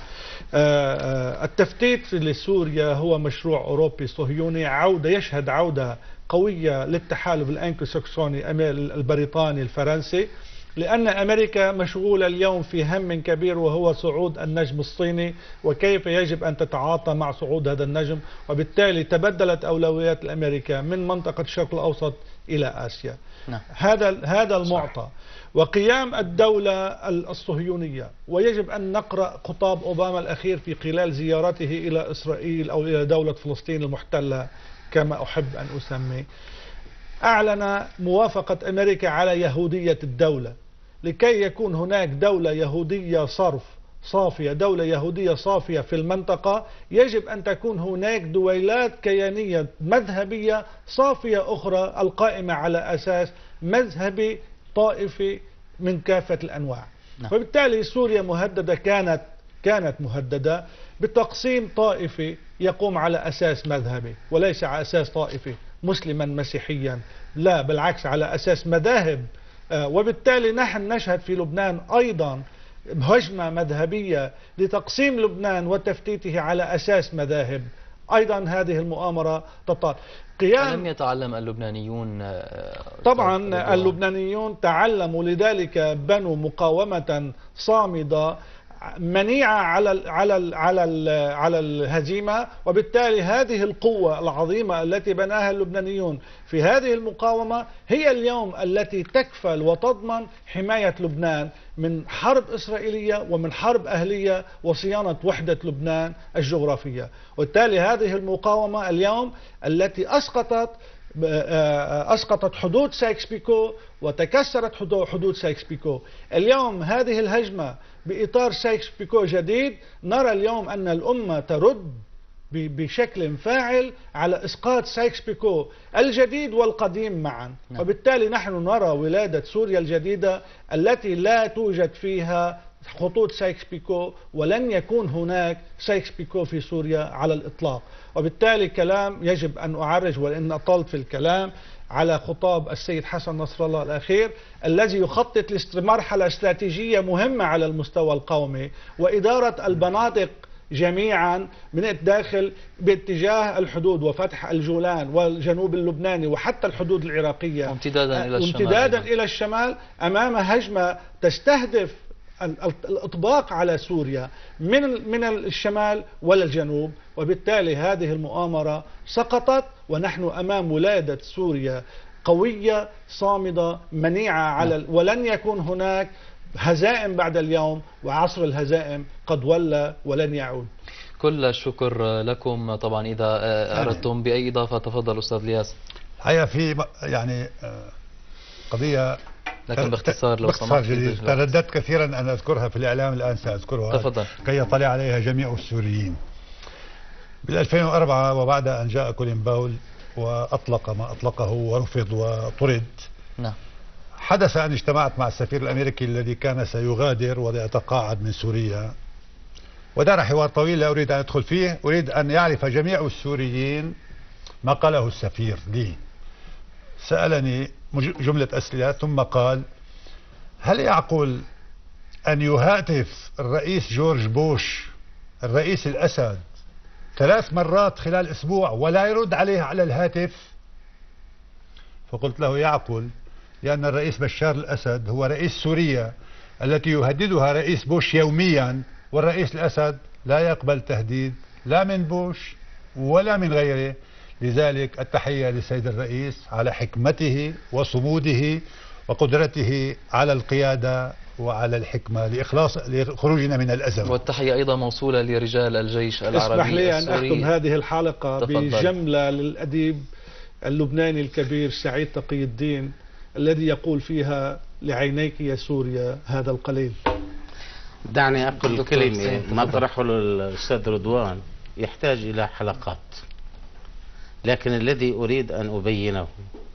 التفتيت لسوريا هو مشروع أوروبي صهيوني يشهد عودة قوية للتحالف الأنكلو ساكسوني البريطاني الفرنسي، لأن أمريكا مشغولة اليوم في هم كبير وهو صعود النجم الصيني وكيف يجب أن تتعاطى مع صعود هذا النجم، وبالتالي تبدلت أولويات الأمريكا من منطقة الشرق الأوسط إلى آسيا. هذا المعطى وقيام الدولة الصهيونية. ويجب أن نقرأ خطاب أوباما الأخير في خلال زيارته إلى إسرائيل أو إلى دولة فلسطين المحتلة كما أحب أن أسمي. أعلن موافقة أمريكا على يهودية الدولة. لكي يكون هناك دولة يهودية صافية، دولة يهودية صافية في المنطقة، يجب أن تكون هناك دويلات كيانية مذهبية صافية أخرى القائمة على أساس مذهبي طائفي من كافة الأنواع. وبالتالي سوريا مهددة كانت مهددة بتقسيم طائفي يقوم على أساس مذهبي وليس على أساس طائفي مسلما مسيحيا، لا بالعكس على أساس مذاهب. وبالتالي نحن نشهد في لبنان أيضا هجمة مذهبية لتقسيم لبنان وتفتيته على أساس مذاهب. أيضا هذه المؤامرة تطال. لم يتعلم اللبنانيون؟ طبعا اللبنانيون تعلموا، لذلك بنوا مقاومة صامدة منيعة على الهزيمة. وبالتالي هذه القوة العظيمة التي بناها اللبنانيون في هذه المقاومة هي اليوم التي تكفل وتضمن حماية لبنان من حرب إسرائيلية ومن حرب أهلية وصيانة وحدة لبنان الجغرافية. وبالتالي هذه المقاومة اليوم التي أسقطت حدود سايكس-بيكو وتكسرت حدود سايكس-بيكو. اليوم هذه الهجمة بإطار سايكس-بيكو جديد، نرى اليوم أن الأمة ترد بشكل فاعل على إسقاط سايكس-بيكو الجديد والقديم معا. وبالتالي نحن نرى ولادة سوريا الجديدة التي لا توجد فيها خطوط سايكس-بيكو ولن يكون هناك سايكس-بيكو في سوريا على الإطلاق. وبالتالي كلام يجب أن أعرج وإن أطلت في الكلام على خطاب السيد حسن نصر الله الأخير الذي يخطط لمرحلة استراتيجية مهمة على المستوى القومي وإدارة المناطق جميعا من الداخل باتجاه الحدود وفتح الجولان والجنوب اللبناني وحتى الحدود العراقية وامتدادا إلى الشمال أمام هجمة تستهدف الإطباق على سوريا من الشمال والجنوب. وبالتالي هذه المؤامرة سقطت ونحن أمام ولادة سوريا قوية صامدة منيعة ولن يكون هناك هزائم بعد اليوم، وعصر الهزائم قد ولى ولن يعود. كل الشكر لكم. طبعا إذا أردتم بأي إضافة تفضل أستاذ الياس. هيا في يعني قضية لكن باختصار لو سمحت. ترددت كثيرا أن أذكرها في الإعلام، الآن سأذكرها تفضل. كي يطلع عليها جميع السوريين. بال2004 وبعد أن جاء كولين باول وأطلق ما أطلقه ورفض وطرد، حدث أن اجتمعت مع السفير الأمريكي الذي كان سيغادر ويتقاعد من سوريا، ودار حوار طويل لا أريد أن أدخل فيه. أريد أن يعرف جميع السوريين ما قاله السفير لي. سألني جملة أسئلة ثم قال: هل يعقل أن يهاتف الرئيس جورج بوش الرئيس الأسد 3 مرات خلال أسبوع ولا يرد عليه على الهاتف؟ فقلت له: يعقل، لأن الرئيس بشار الأسد هو رئيس سوريا التي يهددها رئيس بوش يوميا، والرئيس الأسد لا يقبل تهديد لا من بوش ولا من غيره. لذلك التحية للسيد الرئيس على حكمته وصموده وقدرته على القيادة وعلى الحكمة لخروجنا من الأزمة. والتحية أيضا موصولة لرجال الجيش العربي اسمح لي السوري. أن أختم هذه الحلقة بجملة للأديب اللبناني الكبير سعيد تقي الدين الذي يقول فيها: لعينيك يا سوريا هذا القليل. دعني أقول كلمة. ما طرحه الأستاذ رضوان يحتاج إلى حلقات، لكن الذي أريد أن أبينه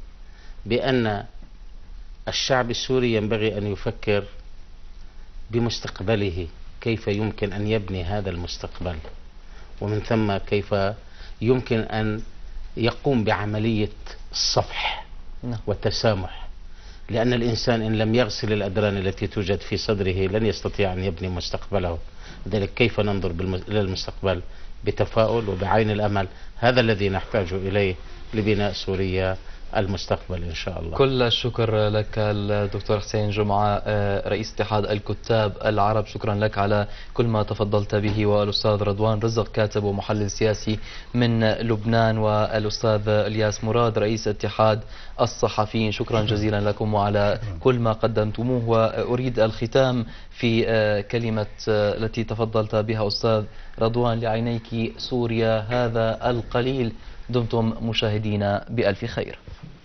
بأن الشعب السوري ينبغي أن يفكر بمستقبله، كيف يمكن أن يبني هذا المستقبل، ومن ثم كيف يمكن أن يقوم بعملية الصفح والتسامح، لأن الإنسان إن لم يغسل الأدران التي توجد في صدره لن يستطيع أن يبني مستقبله. لذلك كيف ننظر إلى المستقبل بتفاؤل وبعين الأمل، هذا الذي نحتاج إليه لبناء سوريا المستقبل إن شاء الله. كل الشكر لك الدكتور حسين جمعة رئيس اتحاد الكتاب العرب، شكرا لك على كل ما تفضلت به. والأستاذ رضوان رزق كاتب ومحلل سياسي من لبنان، والأستاذ الياس مراد رئيس اتحاد الصحفيين، شكرا جزيلا لكم وعلى كل ما قدمتموه. وأريد الختام في كلمة التي تفضلت بها أستاذ رضوان: لعينيك سوريا هذا القليل. دمتم مشاهدين بألف خير.